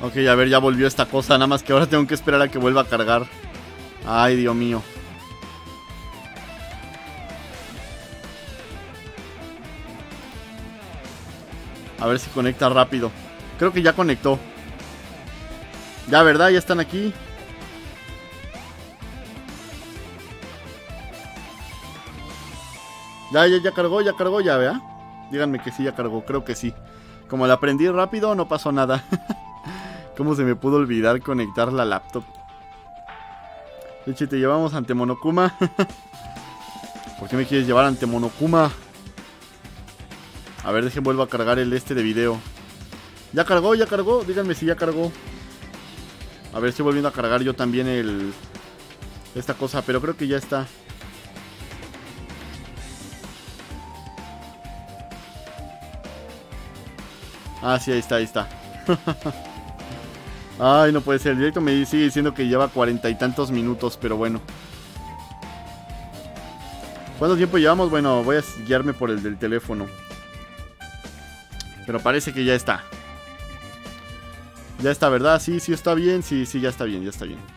Ok, a ver, ya volvió esta cosa. Nada más que ahora tengo que esperar a que vuelva a cargar. Ay, Dios mío. A ver si conecta rápido. Creo que ya conectó. Ya, ¿verdad? Ya están aquí. Ya cargó, ya, ¿verdad? Díganme que sí, ya cargó, creo que sí. Como la aprendí rápido, no pasó nada. ¿Cómo se me pudo olvidar conectar la laptop? Leche, te llevamos ante Monokuma. ¿Por qué me quieres llevar ante Monokuma? A ver, dejen vuelvo a cargar el de video. Ya cargó, díganme si ya cargó. A ver, estoy volviendo a cargar yo también esta cosa, pero creo que ya está. Ah, sí, ahí está. Ay, no puede ser. El directo me sigue diciendo que lleva 40 y tantos minutos, pero bueno. ¿Cuánto tiempo llevamos? Bueno, voy a guiarme por el del teléfono. Pero parece que ya está. Ya está, ¿verdad? Sí, está bien. Sí, ya está bien.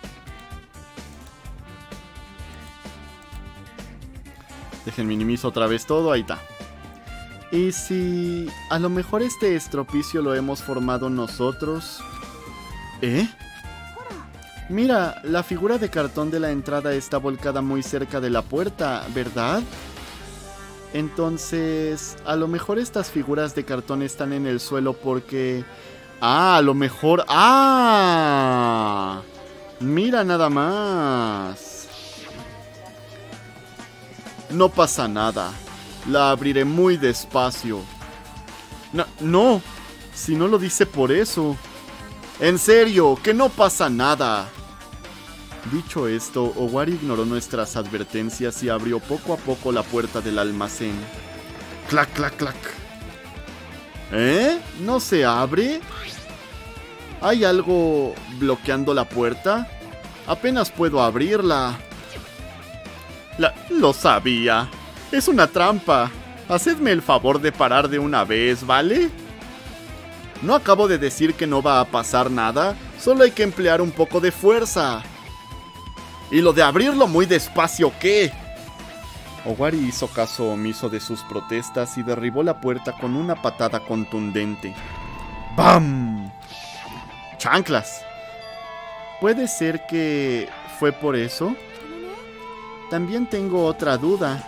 Dejen minimizo otra vez todo, ahí está. Y si a lo mejor este estropicio lo hemos formado nosotros. ¿Eh? Mira, la figura de cartón de la entrada está volcada muy cerca de la puerta, ¿verdad? Entonces, a lo mejor estas figuras de cartón están en el suelo porque... Ah, a lo mejor... ¡Ah! Mira nada más. No pasa nada. La abriré muy despacio. No, si no lo dice por eso. En serio, que no pasa nada. Dicho esto, Owari ignoró nuestras advertencias y abrió poco a poco la puerta del almacén. ¡Clac, clac, clac! ¿Eh? ¿No se abre? ¿Hay algo bloqueando la puerta? Apenas puedo abrirla. Lo sabía. Es una trampa. Hacedme el favor de parar de una vez, ¿vale? No acabo de decir que no va a pasar nada. Solo hay que emplear un poco de fuerza. ¿Y lo de abrirlo muy despacio qué? Owari hizo caso omiso de sus protestas y derribó la puerta con una patada contundente. ¡Bam! ¡Chanclas! ¿Puede ser que fue por eso? También tengo otra duda.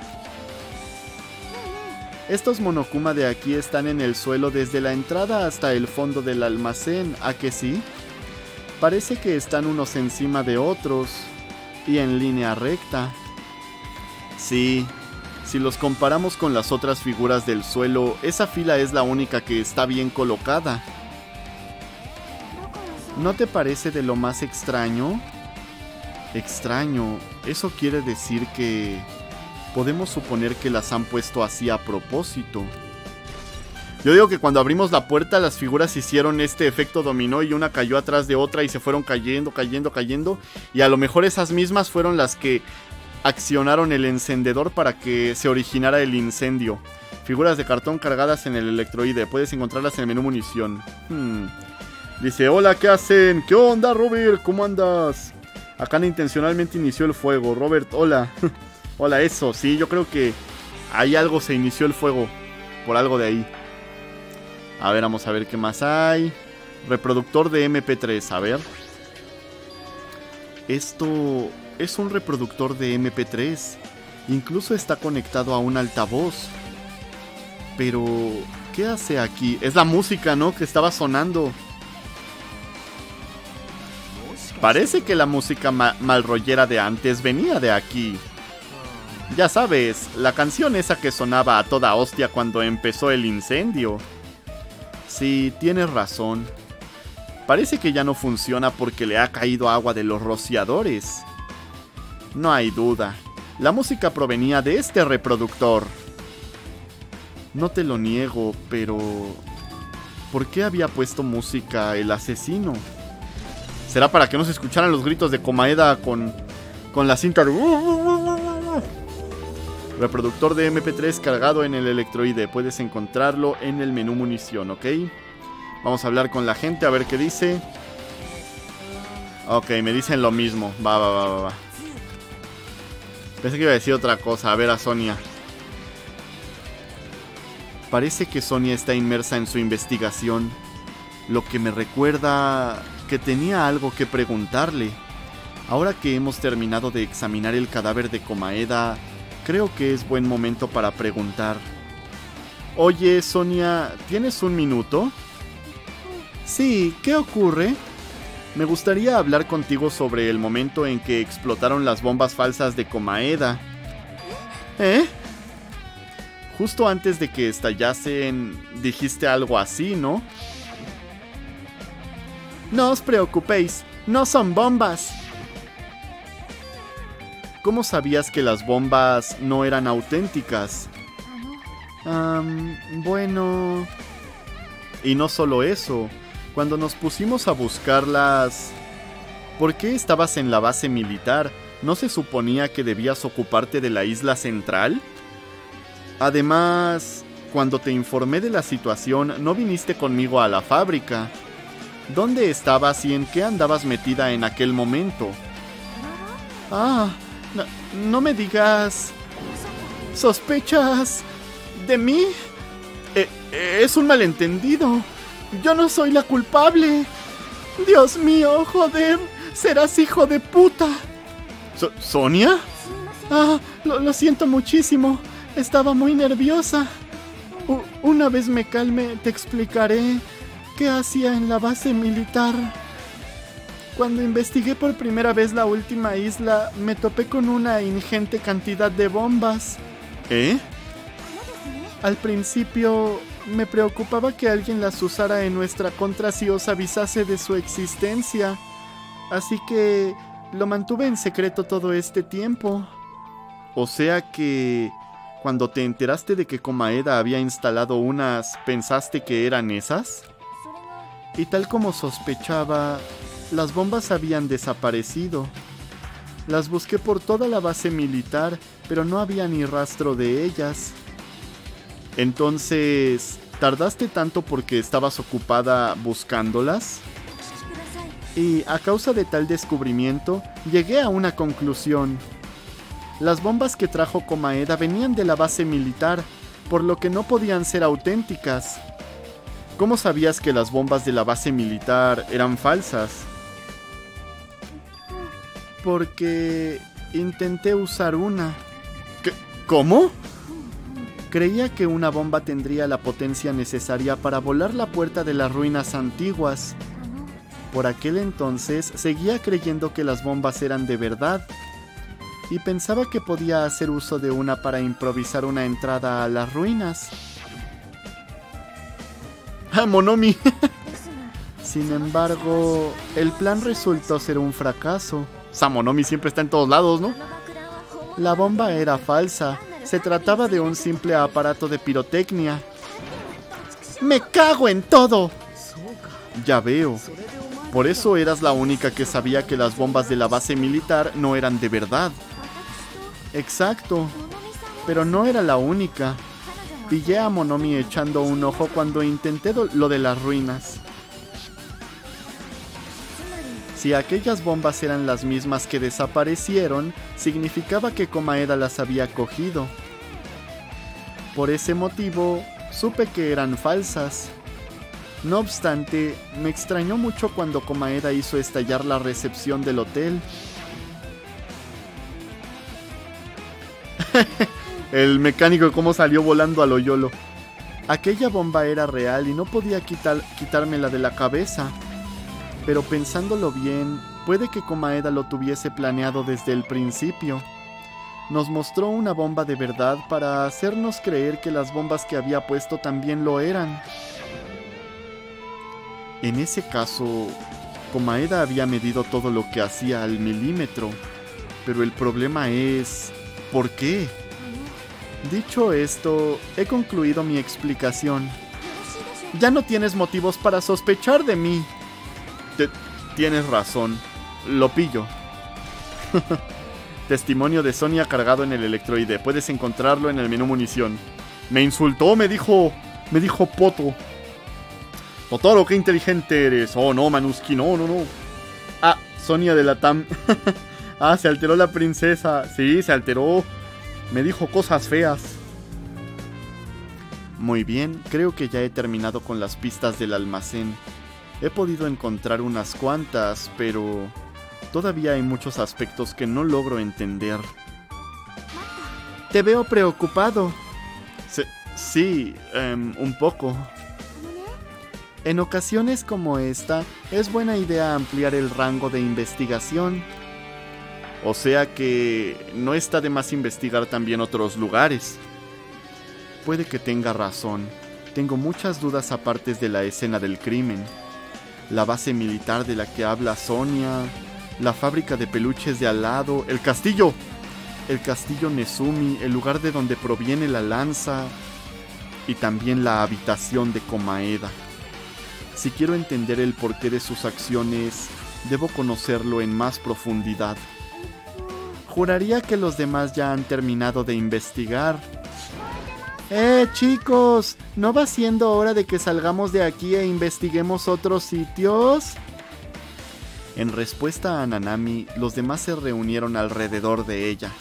Estos Monokuma de aquí están en el suelo desde la entrada hasta el fondo del almacén, ¿a que sí? Parece que están unos encima de otros y en línea recta. Sí, si los comparamos con las otras figuras del suelo, esa fila es la única que está bien colocada. ¿No te parece de lo más extraño? Extraño, eso quiere decir que... podemos suponer que las han puesto así a propósito. Yo digo que cuando abrimos la puerta las figuras hicieron este efecto dominó y una cayó atrás de otra y se fueron cayendo. Y a lo mejor esas mismas fueron las que accionaron el encendedor para que se originara el incendio. Figuras de cartón cargadas en el electroide. Puedes encontrarlas en el menú munición. Dice, hola, ¿qué hacen? ¿Qué onda, Robert? ¿Cómo andas? Akane intencionalmente inició el fuego. Robert, hola. Hola, eso, sí, yo creo que ahí algo se inició el fuego. Por algo de ahí. A ver, vamos a ver qué más hay. Reproductor de MP3, a ver. Esto es un reproductor de MP3. Incluso está conectado a un altavoz. Pero, ¿qué hace aquí? Es la música, ¿no? Que estaba sonando. Parece que la música malrollera de antes venía de aquí. Ya sabes, la canción esa que sonaba a toda hostia cuando empezó el incendio. Sí, tienes razón. Parece que ya no funciona porque le ha caído agua de los rociadores. No hay duda. La música provenía de este reproductor. No te lo niego, pero... ¿por qué había puesto música el asesino? ¿Será para que no se escucharan los gritos de Komaeda con la cinta de... Reproductor de MP3 cargado en el electroide. Puedes encontrarlo en el menú munición, ¿ok? Vamos a hablar con la gente a ver qué dice. Ok, me dicen lo mismo. Va. Pensé que iba a decir otra cosa. A ver a Sonia. Parece que Sonia está inmersa en su investigación, lo que me recuerda que tenía algo que preguntarle. Ahora que hemos terminado de examinar el cadáver de Komaeda, creo que es buen momento para preguntar. Oye, Sonia, ¿tienes un minuto? Sí, ¿qué ocurre? Me gustaría hablar contigo sobre el momento en que explotaron las bombas falsas de Komaeda. ¿Eh? Justo antes de que estallasen, dijiste algo así, ¿no? No os preocupéis, no son bombas. ¿Cómo sabías que las bombas no eran auténticas? Bueno... Y no solo eso, cuando nos pusimos a buscarlas... ¿Por qué estabas en la base militar? ¿No se suponía que debías ocuparte de la isla central? Además, cuando te informé de la situación, no viniste conmigo a la fábrica. ¿Dónde estabas y en qué andabas metida en aquel momento? No me digas... ¿Sospechas de mí? Es un malentendido. Yo no soy la culpable. Dios mío, joder, serás hijo de puta. ¿Sonia? Lo siento muchísimo. Estaba muy nerviosa. Una vez me calme, te explicaré qué hacía en la base militar. Cuando investigué por primera vez la última isla, me topé con una ingente cantidad de bombas. ¿Eh? Al principio, me preocupaba que alguien las usara en nuestra contra si os avisase de su existencia. Así que lo mantuve en secreto todo este tiempo. O sea que... Cuando te enteraste de que Komaeda había instalado unas, ¿pensaste que eran esas? Y tal como sospechaba, las bombas habían desaparecido. Las busqué por toda la base militar, pero no había ni rastro de ellas. Entonces, ¿tardaste tanto porque estabas ocupada buscándolas? Y a causa de tal descubrimiento, llegué a una conclusión. Las bombas que trajo Komaeda venían de la base militar, por lo que no podían ser auténticas. ¿Cómo sabías que las bombas de la base militar eran falsas? Porque intenté usar una. ¿Cómo? Creía que una bomba tendría la potencia necesaria para volar la puerta de las ruinas antiguas. Por aquel entonces seguía creyendo que las bombas eran de verdad. Y pensaba que podía hacer uso de una para improvisar una entrada a las ruinas. ¡Ah, Monomi! Sin embargo, el plan resultó ser un fracaso. Monomi siempre está en todos lados, ¿no? La bomba era falsa. Se trataba de un simple aparato de pirotecnia. ¡Me cago en todo! Ya veo. Por eso eras la única que sabía que las bombas de la base militar no eran de verdad. Exacto, pero no era la única. Pillé a Monomi echando un ojo cuando intenté lo de las ruinas. Si aquellas bombas eran las mismas que desaparecieron, significaba que Komaeda las había cogido. Por ese motivo, supe que eran falsas. No obstante, me extrañó mucho cuando Komaeda hizo estallar la recepción del hotel. El mecánico cómo salió volando a lo yolo. Aquella bomba era real y no podía quitármela de la cabeza. Pero pensándolo bien, puede que Komaeda lo tuviese planeado desde el principio. Nos mostró una bomba de verdad para hacernos creer que las bombas que había puesto también lo eran. En ese caso, Komaeda había medido todo lo que hacía al milímetro. Pero el problema es... ¿por qué? Dicho esto, he concluido mi explicación. Ya no tienes motivos para sospechar de mí. Tienes razón. Lo pillo. Testimonio de Sonia cargado en el electroide. Puedes encontrarlo en el menú munición. Me insultó, me dijo poto. Totoro, qué inteligente eres. Oh, no, Manuski, no. Sonia de la TAM. Ah, se alteró la princesa. Sí, se alteró. Me dijo cosas feas. Muy bien, creo que ya he terminado con las pistas del almacén. He podido encontrar unas cuantas, pero todavía hay muchos aspectos que no logro entender. Te veo preocupado. Sí, un poco. En ocasiones como esta, es buena idea ampliar el rango de investigación. O sea que no está de más investigar también otros lugares. Puede que tenga razón. Tengo muchas dudas aparte de la escena del crimen. La base militar de la que habla Sonia, la fábrica de peluches de al lado, el castillo Nezumi, el lugar de donde proviene la lanza y también la habitación de Komaeda. Si quiero entender el porqué de sus acciones, debo conocerlo en más profundidad. Juraría que los demás ya han terminado de investigar. Chicos, ¿no va siendo hora de que salgamos de aquí e investiguemos otros sitios? En respuesta a Nanami, los demás se reunieron alrededor de ella.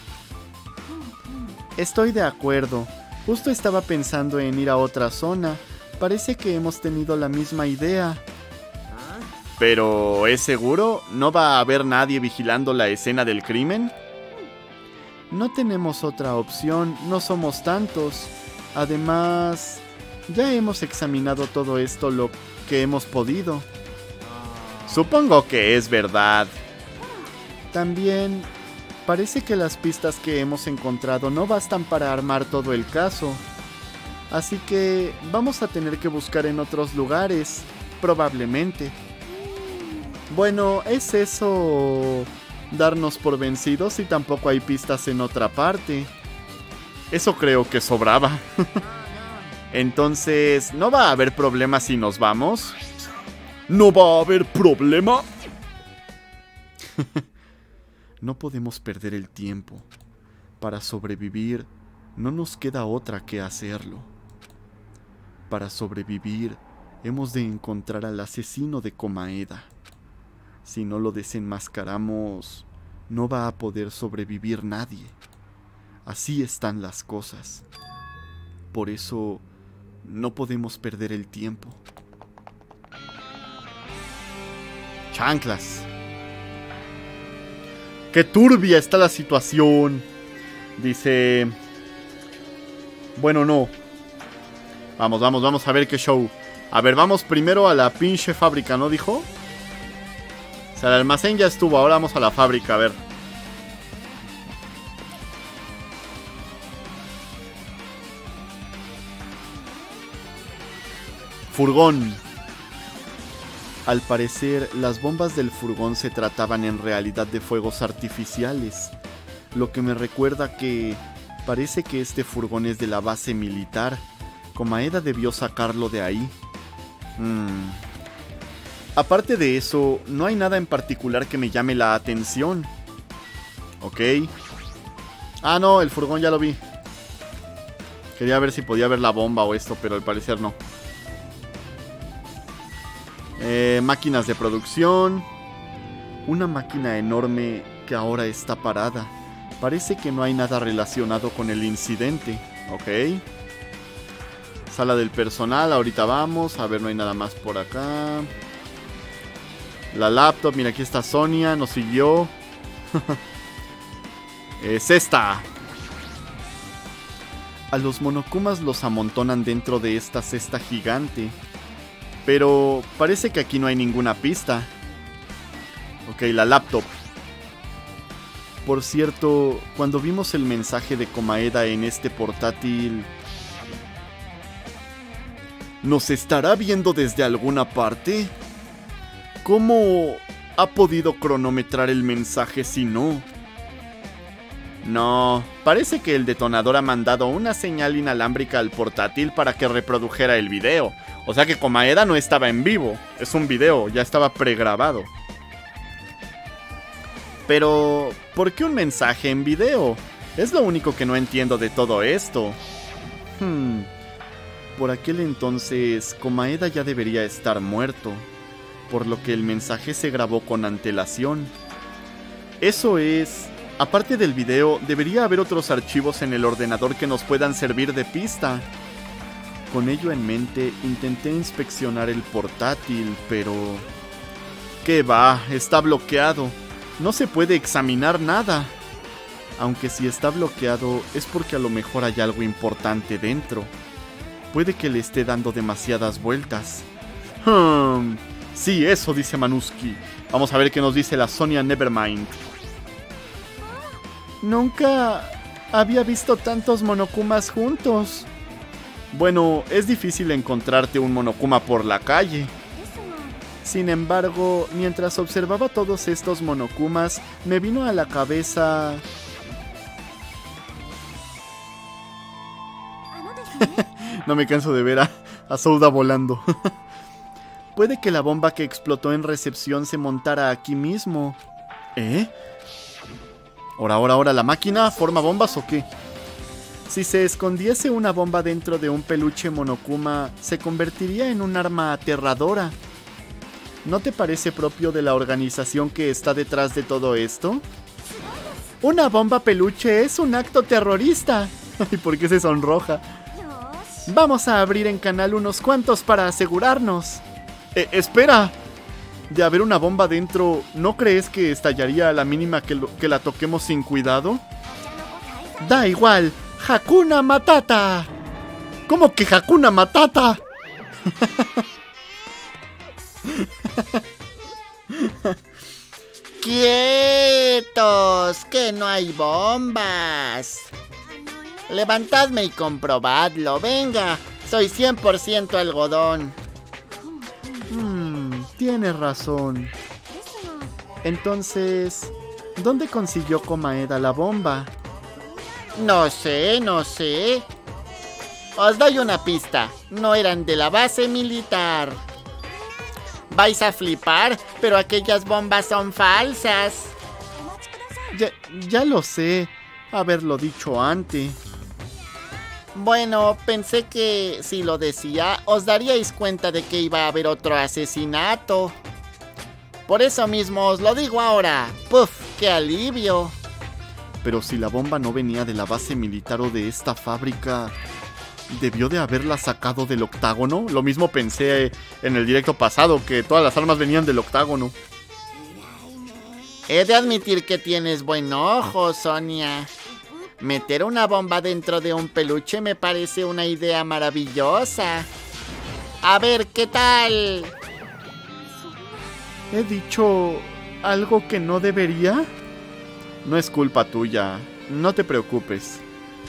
Estoy de acuerdo. Justo estaba pensando en ir a otra zona. Parece que hemos tenido la misma idea. ¿Pero es seguro? ¿No va a haber nadie vigilando la escena del crimen? No tenemos otra opción, no somos tantos. Además, ya hemos examinado todo esto lo que hemos podido. Supongo que es verdad. También, parece que las pistas que hemos encontrado no bastan para armar todo el caso. Así que vamos a tener que buscar en otros lugares, probablemente. Bueno, ¿es eso darnos por vencidos si tampoco hay pistas en otra parte? Eso creo que sobraba. Entonces, ¿no va a haber problema si nos vamos? ¿No va a haber problema? No podemos perder el tiempo. Para sobrevivir, no nos queda otra que hacerlo. Para sobrevivir, hemos de encontrar al asesino de Komaeda. Si no lo desenmascaramos, no va a poder sobrevivir nadie. Así están las cosas. Por eso, no podemos perder el tiempo. Chanclas. ¡Qué turbia está la situación! Dice... Bueno, no. Vamos a ver qué show. A ver, vamos primero a la pinche fábrica, ¿no dijo? O sea, el almacén ya estuvo, ahora vamos a la fábrica, a ver. Furgón. Al parecer, las bombas del furgón se trataban en realidad de fuegos artificiales, lo que me recuerda que parece que este furgón es de la base militar. Komaeda debió sacarlo de ahí. Aparte de eso, no hay nada en particular que me llame la atención. Ok. Ah, no, el furgón ya lo vi. Quería ver si podía ver la bomba o esto, pero al parecer no. Máquinas de producción. Una máquina enorme que ahora está parada. Parece que no hay nada relacionado con el incidente. Ok. Sala del personal, ahorita vamos. A ver, no hay nada más por acá. La laptop, mira, aquí está Sonia, nos siguió. Es esta. A los monokumas los amontonan dentro de esta cesta gigante. Pero parece que aquí no hay ninguna pista. Ok, la laptop. Por cierto, cuando vimos el mensaje de Komaeda en este portátil... ¿Nos estará viendo desde alguna parte? ¿Cómo ha podido cronometrar el mensaje si no? No, parece que el detonador ha mandado una señal inalámbrica al portátil para que reprodujera el video. O sea que Komaeda no estaba en vivo, es un video, ya estaba pregrabado. Pero, ¿por qué un mensaje en video? Es lo único que no entiendo de todo esto. Por aquel entonces, Komaeda ya debería estar muerto. por lo que el mensaje se grabó con antelación. Eso es... Aparte del video, debería haber otros archivos en el ordenador que nos puedan servir de pista. Con ello en mente, intenté inspeccionar el portátil, pero... ¿Qué va? Está bloqueado. No se puede examinar nada. Aunque si está bloqueado, es porque a lo mejor hay algo importante dentro. Puede que le esté dando demasiadas vueltas. Sí, eso dice Manuski. Vamos a ver qué nos dice la Sonia Nevermind. Nunca había visto tantos Monokumas juntos. Bueno, es difícil encontrarte un Monokuma por la calle. Sin embargo, mientras observaba todos estos Monokumas, me vino a la cabeza... No me canso de ver a Souda volando. Puede que la bomba que explotó en recepción se montara aquí mismo. ¿Eh? Ahora, ¿la máquina forma bombas o qué? Si se escondiese una bomba dentro de un peluche Monokuma, se convertiría en un arma aterradora. ¿No te parece propio de la organización que está detrás de todo esto? Una bomba peluche es un acto terrorista. ¿Y por qué se sonroja? Vamos a abrir en canal unos cuantos para asegurarnos. Espera. De haber una bomba dentro, ¿no crees que estallaría a la mínima que la toquemos sin cuidado? Da igual. ¡Hakuna Matata! ¿Cómo que Hakuna Matata? ¡Quietos! ¡Que no hay bombas! Levantadme y comprobadlo, venga. Soy 100% algodón. Tienes razón. Entonces, ¿dónde consiguió Komaeda la bomba? No sé. Os doy una pista. No eran de la base militar. Vais a flipar, pero aquellas bombas son falsas. Ya lo sé. Haberlo dicho antes. Bueno, pensé que si lo decía, os daríais cuenta de que iba a haber otro asesinato. Por eso mismo os lo digo ahora. ¡Puf! ¡Qué alivio! Pero si la bomba no venía de la base militar o de esta fábrica, ¿debió de haberla sacado del octágono? Lo mismo pensé en el directo pasado, que todas las armas venían del octágono. He de admitir que tienes buen ojo, Sonia. Meter una bomba dentro de un peluche me parece una idea maravillosa. A ver, ¿qué tal? ¿He dicho algo que no debería? No es culpa tuya, no te preocupes.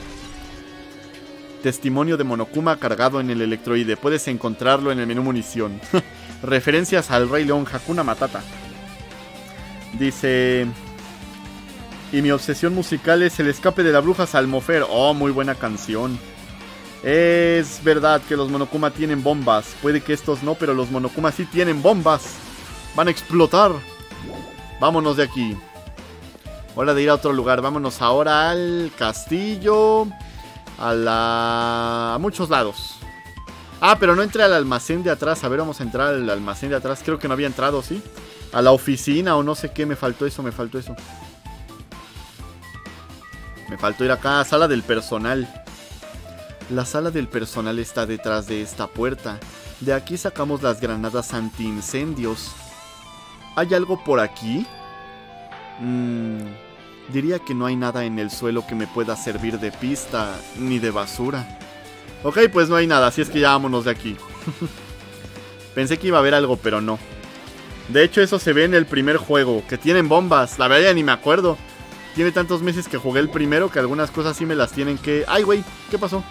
Testimonio de Monokuma cargado en el electroide. Puedes encontrarlo en el menú munición. Referencias al Rey León, Hakuna Matata. Dice... Y mi obsesión musical es El escape de la bruja Salmofer. Oh, muy buena canción. Es verdad que los Monokuma tienen bombas. Puede que estos no, pero los Monokuma sí tienen bombas. Van a explotar. Vámonos de aquí. Hora de ir a otro lugar. Vámonos ahora al castillo. A muchos lados. Ah, pero no entré al almacén de atrás. A ver, vamos a entrar al almacén de atrás. Creo que no había entrado, ¿sí? A la oficina o no sé qué. Me faltó eso. Me faltó ir acá a sala del personal. La sala del personal está detrás de esta puerta. De aquí sacamos las granadas antiincendios. ¿Hay algo por aquí? Diría que no hay nada en el suelo que me pueda servir de pista, ni de basura. Ok, pues no hay nada, así es que ya vámonos de aquí. Pensé que iba a haber algo, pero no. De hecho, eso se ve en el primer juego, que tienen bombas. La verdad ya ni me acuerdo. Tiene tantos meses que jugué el primero que algunas cosas sí me las tienen que... ¡Ay, güey! ¿Qué pasó?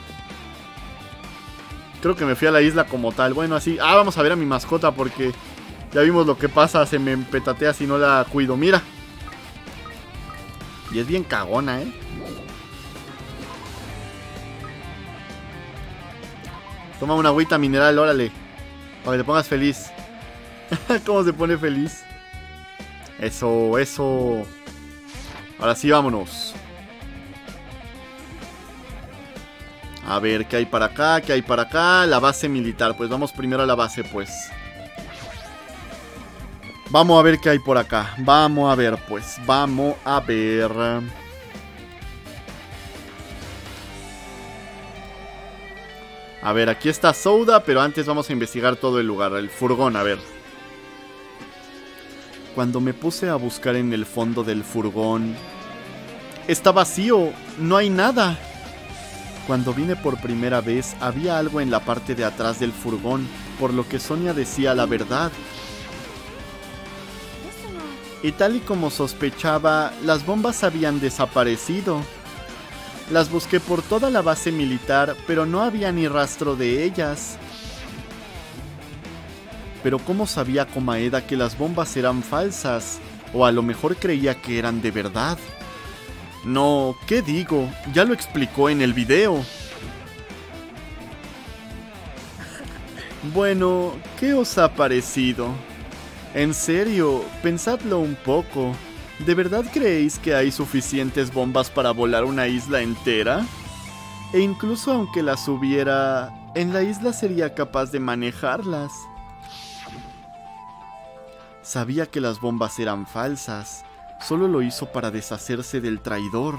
Creo que me fui a la isla como tal. Bueno, así... Ah, vamos a ver a mi mascota porque... Ya vimos lo que pasa. Se me petatea si no la cuido. ¡Mira! Y es bien cagona, ¿eh? Toma una agüita mineral, órale. Para que te pongas feliz. ¿Cómo se pone feliz? Eso, eso... Ahora sí, vámonos. A ver, ¿qué hay para acá? ¿Qué hay para acá? La base militar. Pues vamos primero a la base, pues. Vamos a ver qué hay por acá. Vamos a ver, pues. Vamos a ver. A ver, aquí está Souda, pero antes vamos a investigar todo el lugar. El furgón, a ver. Cuando me puse a buscar en el fondo del furgón, está vacío, no hay nada. Cuando vine por primera vez, había algo en la parte de atrás del furgón, por lo que Sonia decía la verdad. Y tal y como sospechaba, las bombas habían desaparecido. Las busqué por toda la base militar, pero no había ni rastro de ellas. Pero ¿cómo sabía Komaeda que las bombas eran falsas? O a lo mejor creía que eran de verdad. No, ¿qué digo? Ya lo explicó en el video. Bueno, ¿qué os ha parecido? En serio, pensadlo un poco. ¿De verdad creéis que hay suficientes bombas para volar una isla entera? E incluso aunque las hubiera, ¿en la isla sería capaz de manejarlas? Sabía que las bombas eran falsas. Solo lo hizo para deshacerse del traidor.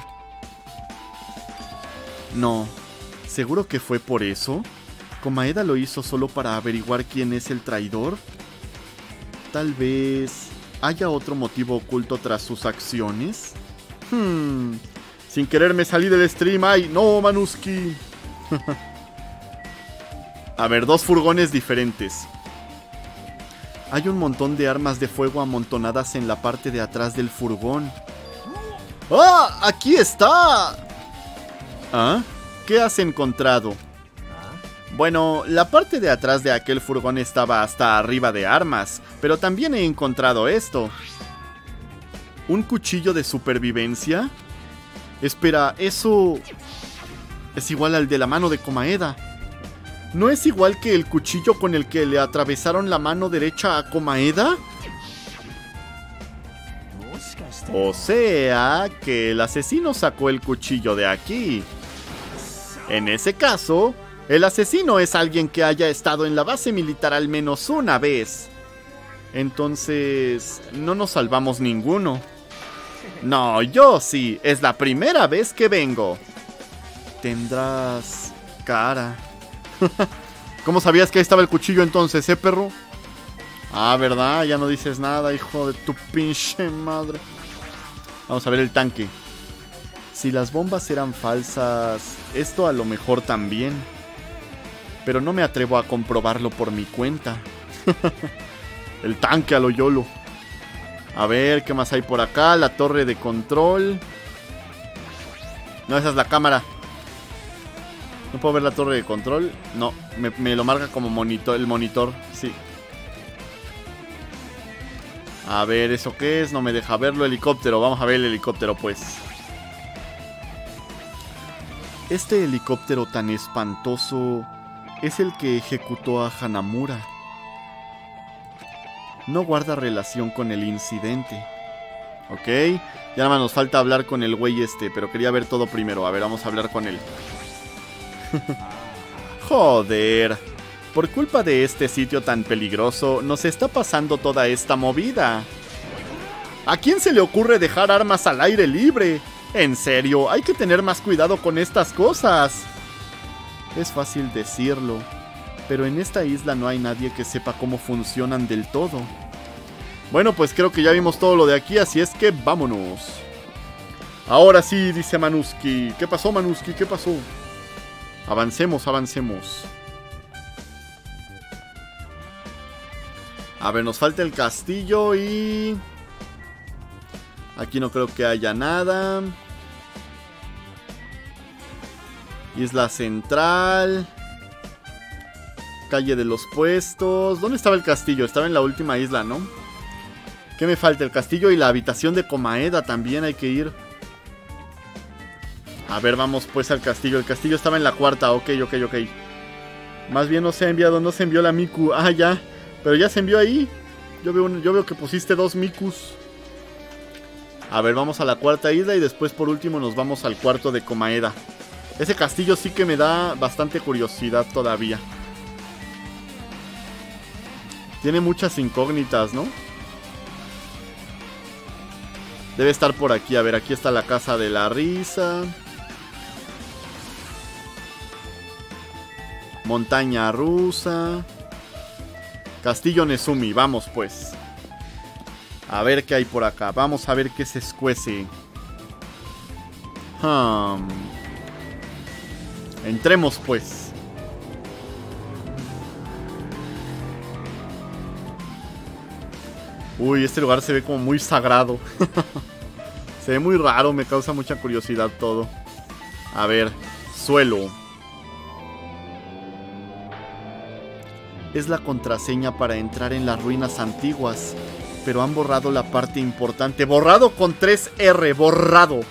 No, ¿seguro que fue por eso? ¿Komaeda lo hizo solo para averiguar quién es el traidor? Tal vez haya otro motivo oculto tras sus acciones. Sin querer me salí del stream. ¡Ay, no, Manuski! A ver, dos furgones diferentes. Hay un montón de armas de fuego amontonadas en la parte de atrás del furgón. ¡Ah! ¡Aquí está! ¿Ah? ¿Qué has encontrado? Bueno, la parte de atrás de aquel furgón estaba hasta arriba de armas, pero también he encontrado esto. ¿Un cuchillo de supervivencia? Espera, eso es igual al de la mano de Komaeda. ¿No es igual que el cuchillo con el que le atravesaron la mano derecha a Komaeda? O sea, que el asesino sacó el cuchillo de aquí. En ese caso, el asesino es alguien que haya estado en la base militar al menos una vez. Entonces, no nos salvamos ninguno. No, yo sí, es la primera vez que vengo. Tendrás cara. ¿Cómo sabías que ahí estaba el cuchillo entonces, perro? Ah, ¿verdad? Ya no dices nada, hijo de tu pinche madre. Vamos a ver el tanque. Si las bombas eran falsas, esto a lo mejor también. Pero no me atrevo a comprobarlo por mi cuenta. El tanque a lo YOLO. A ver, ¿qué más hay por acá? La torre de control. No, esa es la cámara. ¿No puedo ver la torre de control? No, me lo marca como monitor, el monitor, sí. A ver, ¿eso qué es? No me deja verlo. Helicóptero, vamos a ver el helicóptero pues. Este helicóptero tan espantoso es el que ejecutó a Hanamura. No guarda relación con el incidente. Ok, ya nada más nos falta hablar con el güey este, pero quería ver todo primero. A ver, vamos a hablar con él. Joder, por culpa de este sitio tan peligroso, nos está pasando toda esta movida. ¿A quién se le ocurre dejar armas al aire libre? En serio, hay que tener más cuidado con estas cosas. Es fácil decirlo, pero en esta isla no hay nadie que sepa cómo funcionan del todo. Bueno, pues creo que ya vimos todo lo de aquí, así es que vámonos. Ahora sí, dice Manuski. ¿Qué pasó, Manuski? ¿Qué pasó? Avancemos, avancemos. A ver, nos falta el castillo y... aquí no creo que haya nada. Isla Central. Calle de los Puestos. ¿Dónde estaba el castillo? Estaba en la última isla, ¿no? ¿Qué me falta? El castillo y la habitación de Komaeda también hay que ir. A ver, vamos pues al castillo. El castillo estaba en la cuarta. Ok. Más bien no se ha enviado, no se envió la Miku. Ah, ya. Pero ya se envió ahí. Yo veo que pusiste 2 Mikus. A ver, vamos a la cuarta isla y después por último nos vamos al cuarto de Komaeda. Ese castillo sí que me da bastante curiosidad todavía. Tiene muchas incógnitas, ¿no? Debe estar por aquí. A ver, aquí está la casa de la risa. Montaña rusa. Castillo Nezumi. Vamos pues. A ver qué hay por acá. Vamos a ver qué se escuece. Entremos pues. Uy, este lugar se ve como muy sagrado. Se ve muy raro, me causa mucha curiosidad todo. A ver, suelo. Es la contraseña para entrar en las ruinas antiguas, pero han borrado la parte importante. Borrado con 3R, borrado.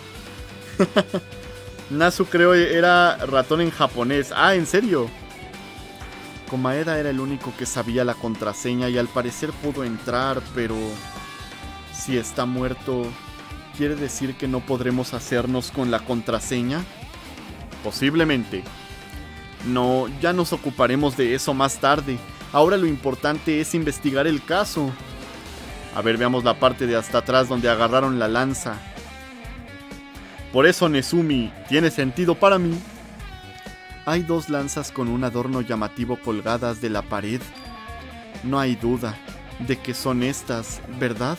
Nasu creo era ratón en japonés. Ah, ¿en serio? Komaeda era el único que sabía la contraseña y al parecer pudo entrar, pero si está muerto, ¿quiere decir que no podremos hacernos con la contraseña? Posiblemente. No, ya nos ocuparemos de eso más tarde. Ahora lo importante es investigar el caso. A ver, veamos la parte de hasta atrás donde agarraron la lanza. Por eso, Nezumi, tiene sentido para mí. Hay 2 lanzas con un adorno llamativo colgadas de la pared. No hay duda de que son estas, ¿verdad?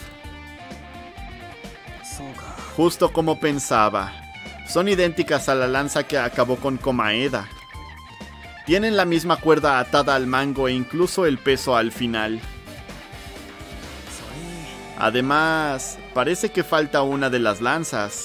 Justo como pensaba. Son idénticas a la lanza que acabó con Komaeda. Tienen la misma cuerda atada al mango e incluso el peso al final. Además, parece que falta una de las lanzas.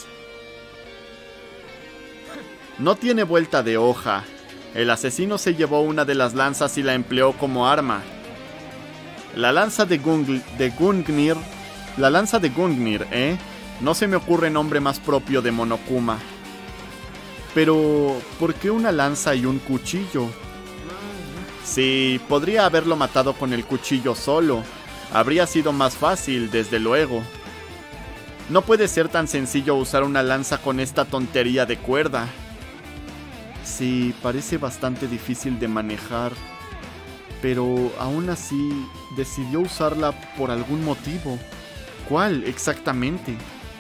No tiene vuelta de hoja. El asesino se llevó una de las lanzas y la empleó como arma. La lanza de Gungnir. La lanza de Gungnir, ¿eh? No se me ocurre nombre más propio de Monokuma. Pero, ¿por qué una lanza y un cuchillo? Sí, podría haberlo matado con el cuchillo solo. Habría sido más fácil, desde luego. No puede ser tan sencillo usar una lanza con esta tontería de cuerda. Sí, parece bastante difícil de manejar. Pero aún así, decidió usarla por algún motivo. ¿Cuál exactamente?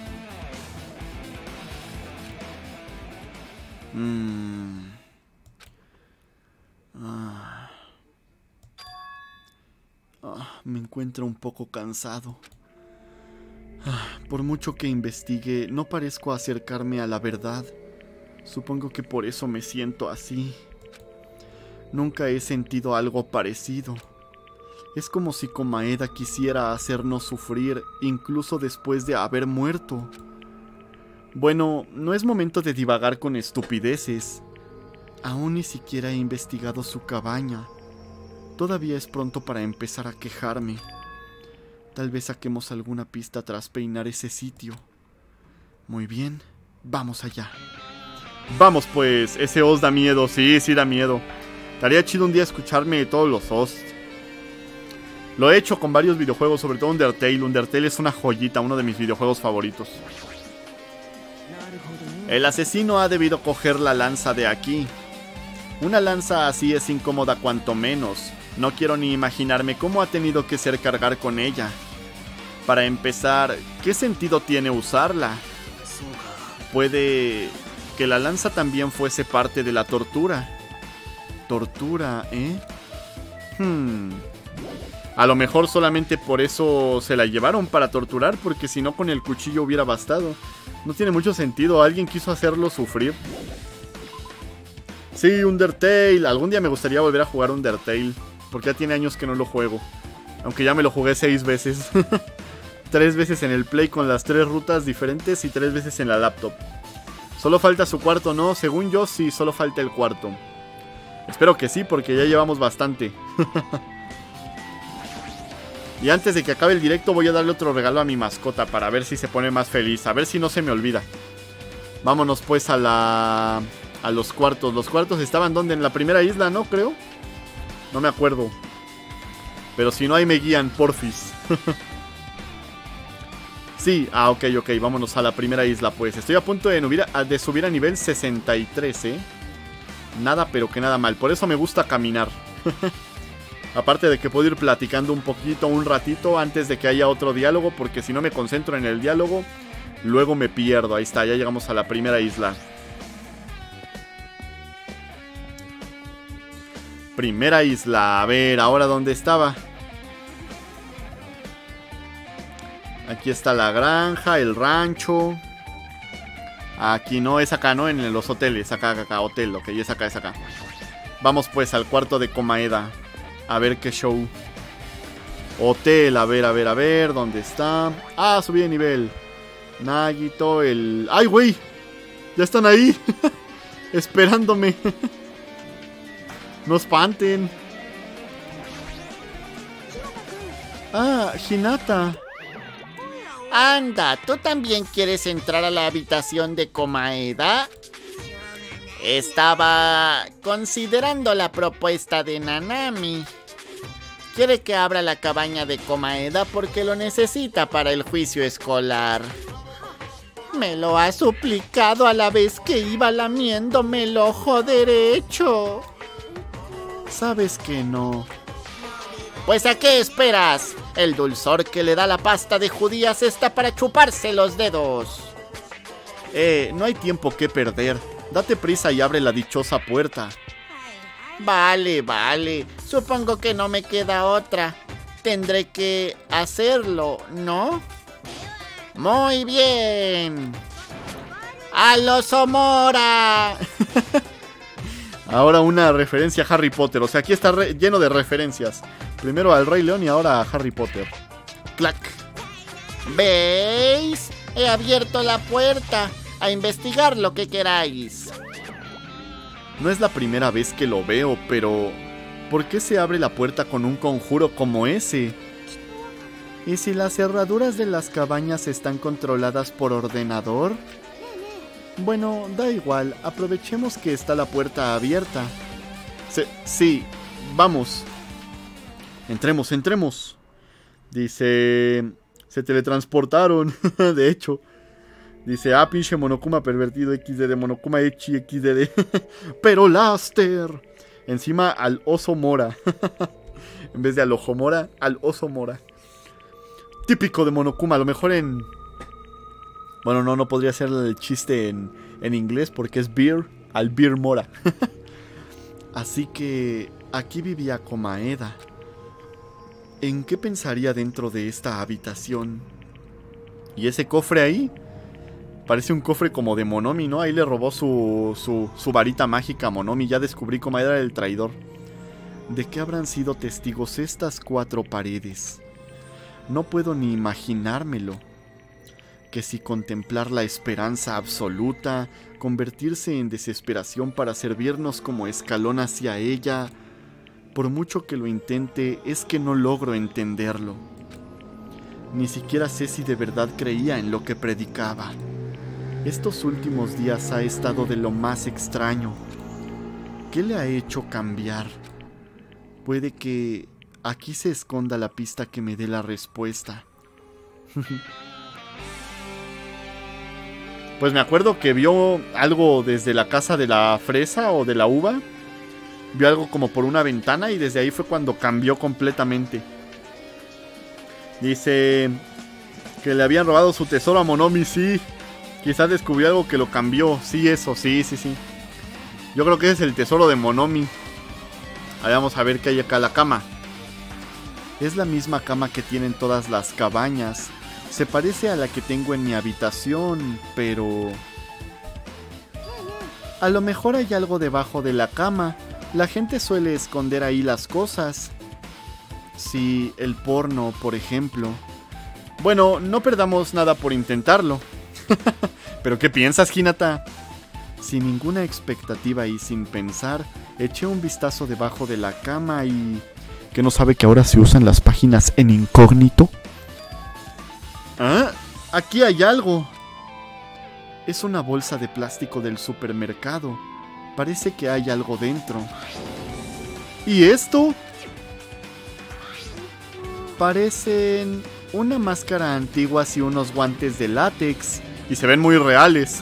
Me encuentro un poco cansado. Por mucho que investigue, no parezco acercarme a la verdad. Supongo que por eso me siento así. Nunca he sentido algo parecido. Es como si Komaeda quisiera hacernos sufrir, incluso después de haber muerto. Bueno, no es momento de divagar con estupideces. Aún ni siquiera he investigado su cabaña. Todavía es pronto para empezar a quejarme. Tal vez saquemos alguna pista tras peinar ese sitio. Muy bien, vamos allá. Vamos pues, ese os da miedo, sí da miedo. Estaría chido un día escucharme todos los os. Lo he hecho con varios videojuegos, sobre todo Undertale. Undertale es una joyita, uno de mis videojuegos favoritos. El asesino ha debido coger la lanza de aquí. Una lanza así es incómoda cuanto menos. No quiero ni imaginarme cómo ha tenido que ser cargar con ella. Para empezar, ¿qué sentido tiene usarla? Puede que la lanza también fuese parte de la tortura. ¿Tortura, eh? A lo mejor solamente por eso se la llevaron, para torturar, porque si no con el cuchillo hubiera bastado. No tiene mucho sentido, alguien quiso hacerlo sufrir. Sí, Undertale. Algún día me gustaría volver a jugar Undertale, porque ya tiene años que no lo juego. Aunque ya me lo jugué 6 veces. 3 veces en el Play con las 3 rutas diferentes y 3 veces en la laptop. Solo falta su cuarto, ¿no? Según yo, sí, solo falta el cuarto. Espero que sí, porque ya llevamos bastante. Y antes de que acabe el directo voy a darle otro regalo a mi mascota para ver si se pone más feliz. A ver si no se me olvida. Vámonos pues a los cuartos. Los cuartos estaban ¿dónde? En la primera isla, ¿no? Creo. No me acuerdo. Pero si no, ahí me guían, porfis. Sí, ok. Vámonos a la primera isla pues. Estoy a punto de subir a nivel 63, ¿eh? Nada, pero que nada mal. Por eso me gusta caminar. Aparte de que puedo ir platicando un poquito, un ratito, antes de que haya otro diálogo, porque si no me concentro en el diálogo, Luego me pierdo. Ahí está, ya llegamos a la primera isla. Primera isla. A ver, ¿ahora dónde estaba? Aquí está la granja, el rancho. Aquí no, es acá, ¿no? En los hoteles. Acá, hotel, ok, es acá, es acá. Vamos pues al cuarto de Komaeda. A ver qué show. Hotel, a ver, ¿dónde está? Ah, subí de nivel. Nagito, el... ¡Ay, güey! Ya están ahí. Esperándome. No espanten. Ah, Hinata. Anda, ¿tú también quieres entrar a la habitación de Komaeda? Estaba considerando la propuesta de Nanami. Quiere que abra la cabaña de Komaeda porque lo necesita para el juicio escolar. Me lo ha suplicado a la vez que iba lamiéndome el ojo derecho. Sabes que no. Pues ¿a qué esperas? El dulzor que le da la pasta de judías está para chuparse los dedos. No hay tiempo que perder. Date prisa y abre la dichosa puerta. Vale. Supongo que no me queda otra. Tendré que hacerlo, ¿no? Muy bien. ¡Al oso Mora! Ahora una referencia a Harry Potter. O sea, aquí está lleno de referencias. Primero al Rey León y ahora a Harry Potter. ¡Clac! ¿Veis? He abierto la puerta. A investigar lo que queráis. No es la primera vez que lo veo, pero... ¿por qué se abre la puerta con un conjuro como ese? ¿Y si las cerraduras de las cabañas están controladas por ordenador? Bueno, da igual, aprovechemos que está la puerta abierta. Sí, vamos. Entremos. Dice... se teletransportaron, de hecho. Dice, pinche Monokuma pervertido, XD, Monokuma Echi, XD. Pero Laster. Encima al oso Mora. En vez de al ojo Mora, al oso Mora. Típico de Monokuma, a lo mejor en... bueno, no podría ser el chiste en inglés porque es Beer, al Beer Mora. Así que aquí vivía Komaeda. ¿En qué pensaría dentro de esta habitación? ¿Y ese cofre ahí? Parece un cofre como de Monomi, ¿no? Ahí le robó su varita mágica a Monomi. Ya descubrí cómo era el traidor. ¿De qué habrán sido testigos estas 4 paredes? No puedo ni imaginármelo. Que si contemplar la esperanza absoluta, convertirse en desesperación para servirnos como escalón hacia ella... por mucho que lo intente, es que no logro entenderlo. Ni siquiera sé si de verdad creía en lo que predicaba. Estos últimos días ha estado de lo más extraño. ¿Qué le ha hecho cambiar? Puede que aquí se esconda la pista que me dé la respuesta. Pues me acuerdo que vio algo desde la casa de la fresa o de la uva. Vio algo como por una ventana y desde ahí fue cuando cambió completamente. Dice que le habían robado su tesoro a Monomi, sí. Quizás descubrió algo que lo cambió. Sí, eso, sí. Yo creo que ese es el tesoro de Monomi. Ahí vamos a ver qué hay acá. La cama. Es la misma cama que tienen todas las cabañas. Se parece a la que tengo en mi habitación, pero... a lo mejor hay algo debajo de la cama. La gente suele esconder ahí las cosas. Sí, el porno, por ejemplo. Bueno, no perdamos nada por intentarlo. ¿Pero qué piensas, Hinata? Sin ninguna expectativa y sin pensar, eché un vistazo debajo de la cama y... ¿que no sabe que ahora se usan las páginas en incógnito? ¿Ah? Aquí hay algo. Es una bolsa de plástico del supermercado. Parece que hay algo dentro. ¿Y esto? Parecen una máscara antigua y unos guantes de látex. Y se ven muy reales.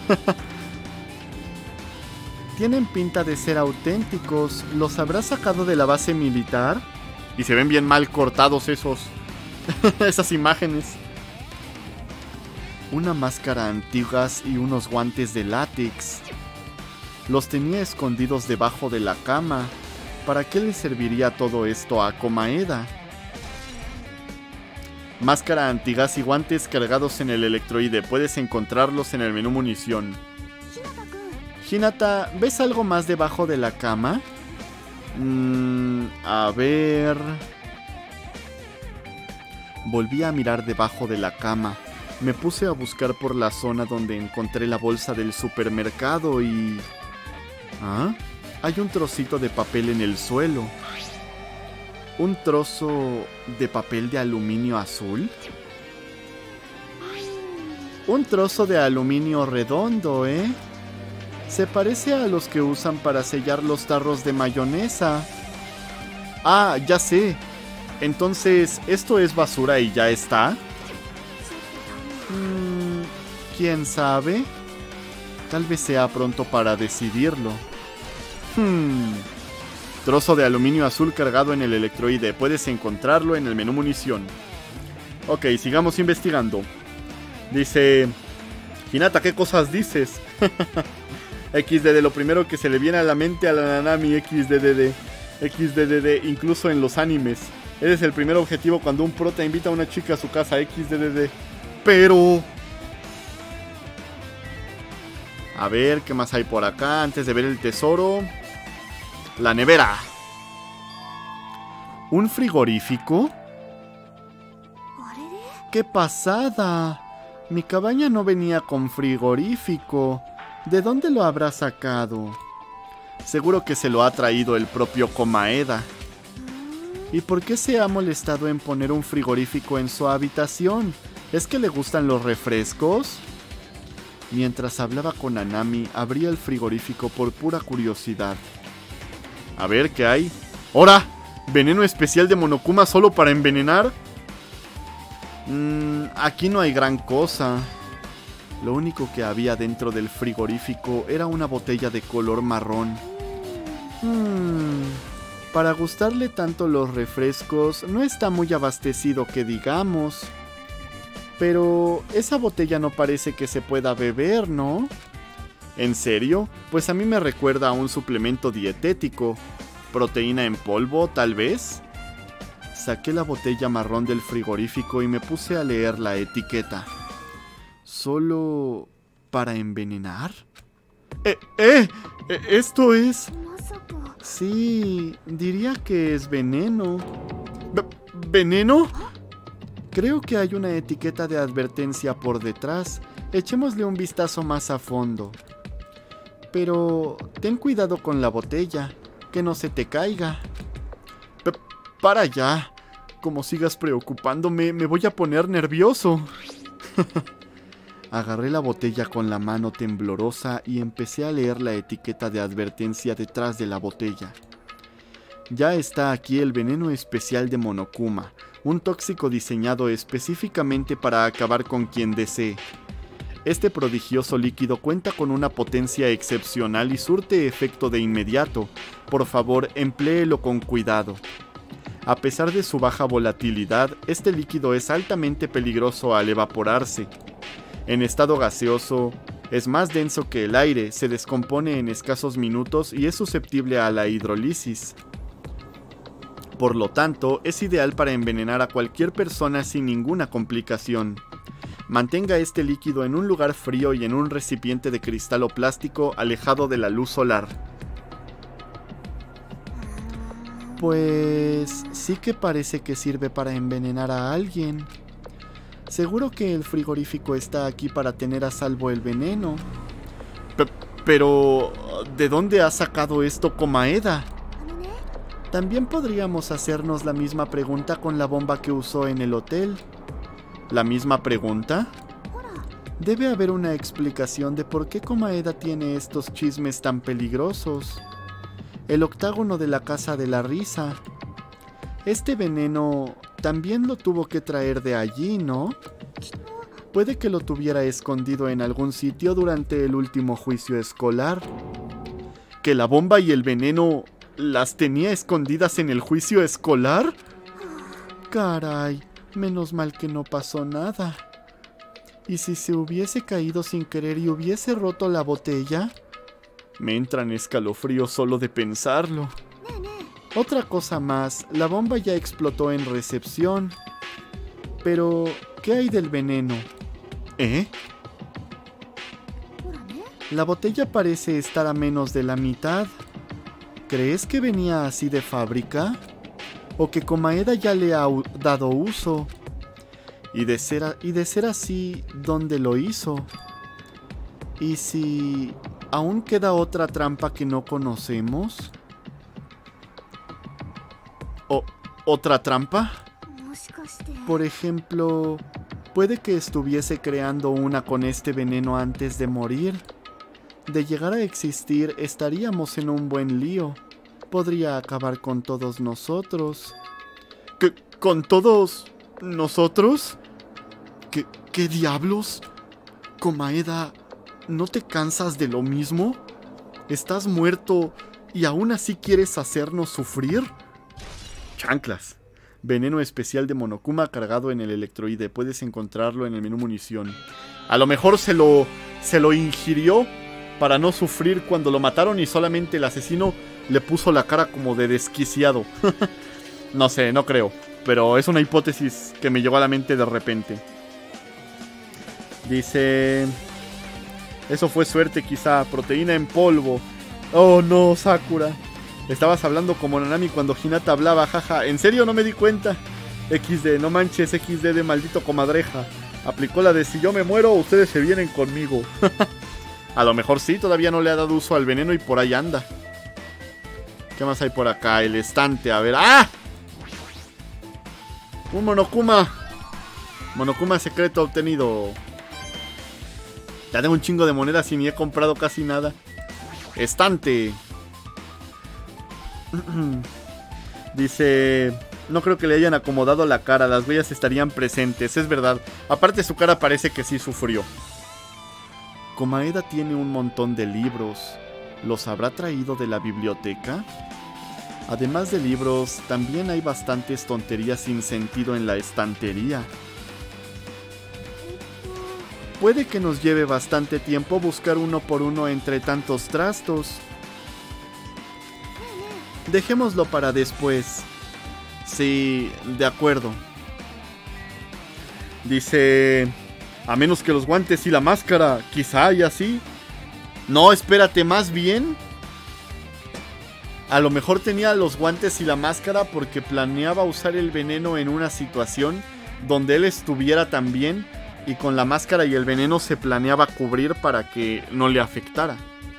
Tienen pinta de ser auténticos. ¿Los habrá sacado de la base militar? Y se ven bien mal cortados esas imágenes. una máscara antigas y unos guantes de látex. Los tenía escondidos debajo de la cama. ¿Para qué le serviría todo esto a Komaeda? Máscara antigas y guantes cargados en el electroide. Puedes encontrarlos en el menú munición. Hinata, ¿ves algo más debajo de la cama? A ver... Volví a mirar debajo de la cama. Me puse a buscar por la zona donde encontré la bolsa del supermercado y... ¿Ah? Hay un trocito de papel en el suelo. ¿Un trozo de papel de aluminio azul? Un trozo de aluminio redondo, ¿eh? Se parece a los que usan para sellar los tarros de mayonesa. Ah, ya sé. Entonces, ¿esto es basura y ya está? ¿Quién sabe? Tal vez sea pronto para decidirlo. Trozo de aluminio azul cargado en el electroide. Puedes encontrarlo en el menú munición. Ok, sigamos investigando. Dice... Hinata, ¿qué cosas dices? XDD, lo primero que se le viene a la mente a la Nanami. XDD, incluso en los animes. Eres el primer objetivo cuando un prota invita a una chica a su casa. XDD. Pero... A ver, ¿qué más hay por acá? Antes de ver el tesoro... La nevera. ¿Un frigorífico? ¡Qué pasada! Mi cabaña no venía con frigorífico. ¿De dónde lo habrá sacado? Seguro que se lo ha traído el propio Komaeda. ¿Y por qué se ha molestado en poner un frigorífico en su habitación? ¿Es que le gustan los refrescos? Mientras hablaba con Nanami, abría el frigorífico por pura curiosidad. A ver, ¿qué hay? ¡Hora! ¿Veneno especial de Monokuma solo para envenenar? Aquí no hay gran cosa. Lo único que había dentro del frigorífico era una botella de color marrón. Para gustarle tanto los refrescos, no está muy abastecido que digamos. Pero esa botella no parece que se pueda beber, ¿no? ¿En serio? Pues a mí me recuerda a un suplemento dietético. ¿Proteína en polvo, tal vez? Saqué la botella marrón del frigorífico y me puse a leer la etiqueta. ¿Solo para envenenar? ¿Esto es...? Sí, diría que es veneno. ¿Veneno? Creo que hay una etiqueta de advertencia por detrás. Echémosle un vistazo más a fondo. Pero ten cuidado con la botella, que no se te caiga. Para allá. Como sigas preocupándome, me voy a poner nervioso. Agarré la botella con la mano temblorosa y empecé a leer la etiqueta de advertencia detrás de la botella. Ya está aquí el veneno especial de Monokuma, un tóxico diseñado específicamente para acabar con quien desee. Este prodigioso líquido cuenta con una potencia excepcional y surte efecto de inmediato. Por favor, empléelo con cuidado. A pesar de su baja volatilidad, este líquido es altamente peligroso al evaporarse. En estado gaseoso, es más denso que el aire, se descompone en escasos minutos y es susceptible a la hidrólisis. Por lo tanto, es ideal para envenenar a cualquier persona sin ninguna complicación. Mantenga este líquido en un lugar frío y en un recipiente de cristal o plástico alejado de la luz solar. Pues sí que parece que sirve para envenenar a alguien. Seguro que el frigorífico está aquí para tener a salvo el veneno. Pero, ¿de dónde ha sacado esto Komaeda? También podríamos hacernos la misma pregunta con la bomba que usó en el hotel. ¿La misma pregunta? Debe haber una explicación de por qué Komaeda tiene estos chismes tan peligrosos. El octágono de la Casa de la Risa. Este veneno también lo tuvo que traer de allí, ¿no? Puede que lo tuviera escondido en algún sitio durante el último juicio escolar. ¿Que la bomba y el veneno las tenía escondidas en el juicio escolar? Caray, menos mal que no pasó nada. ¿Y si se hubiese caído sin querer y hubiese roto la botella? Me entran escalofríos solo de pensarlo. Otra cosa más, la bomba ya explotó en recepción. Pero, ¿qué hay del veneno? ¿Eh? La botella parece estar a menos de la mitad. ¿Crees que venía así de fábrica? ¿O que Komaeda ya le ha dado uso? Y de ser así, ¿dónde lo hizo? ¿Y si aún queda otra trampa que no conocemos? ¿Otra trampa? Por ejemplo, puede que estuviese creando una con este veneno antes de morir. De llegar a existir, estaríamos en un buen lío. Podría acabar con todos nosotros. ¿Con todos nosotros? ¿Qué diablos? Komaeda, ¿no te cansas de lo mismo? ¿Estás muerto y aún así quieres hacernos sufrir? Chanclas. Veneno especial de Monokuma cargado en el electroide. Puedes encontrarlo en el menú munición. A lo mejor se lo ingirió para no sufrir cuando lo mataron y solamente el asesino le puso la cara como de desquiciado. No sé, no creo. Pero es una hipótesis que me llegó a la mente de repente. Dice... Eso fue suerte quizá. Proteína en polvo. Oh no, Sakura. Estabas hablando como Nanami cuando Hinata hablaba, jaja. ¿En serio? No me di cuenta. XD, no manches, XD de maldito comadreja. Aplicó la de si yo me muero, ustedes se vienen conmigo. A lo mejor sí, todavía no le ha dado uso al veneno y por ahí anda. ¿Qué más hay por acá? El estante, a ver. ¡Ah! Un Monokuma. Monokuma secreto obtenido. Ya tengo un chingo de monedas y ni he comprado casi nada. Estante. Dice... No creo que le hayan acomodado la cara. Las huellas estarían presentes, es verdad. Aparte su cara parece que sí sufrió. Komaeda tiene un montón de libros. ¿Los habrá traído de la biblioteca? Además de libros, también hay bastantes tonterías sin sentido en la estantería. Puede que nos lleve bastante tiempo buscar uno por uno entre tantos trastos. Dejémoslo para después. Sí, de acuerdo. Dice... A menos que los guantes y la máscara, quizá y así. No, espérate, más bien. A lo mejor tenía los guantes y la máscara porque planeaba usar el veneno en una situación donde él estuviera también. Y con la máscara y el veneno se planeaba cubrir para que no le afectara.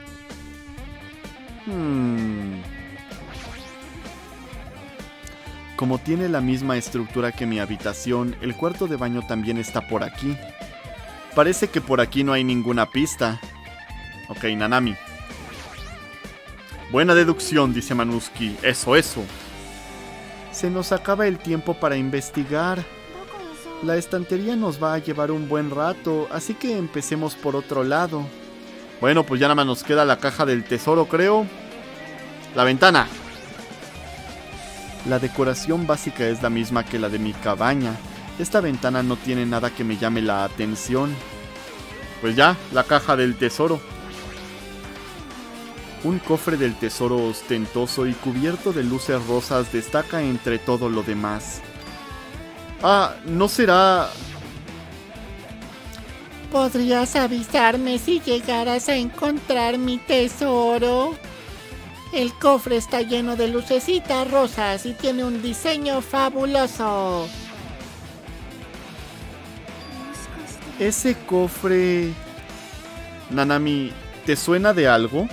Como tiene la misma estructura que mi habitación, el cuarto de baño también está por aquí. Parece que por aquí no hay ninguna pista. Ok, Nanami. Buena deducción, dice Manuski. Eso. Se nos acaba el tiempo para investigar. La estantería nos va a llevar un buen rato, así que empecemos por otro lado. Bueno, pues ya nada más nos queda la caja del tesoro, creo. La ventana. La decoración básica es la misma que la de mi cabaña. Esta ventana no tiene nada que me llame la atención. Pues ya, la caja del tesoro. Un cofre del tesoro ostentoso y cubierto de luces rosas destaca entre todo lo demás. Ah, ¿no será...? ¿Podrías avisarme si llegaras a encontrar mi tesoro? El cofre está lleno de lucecitas rosas y tiene un diseño fabuloso. Ese cofre... Nanami, ¿te suena de algo?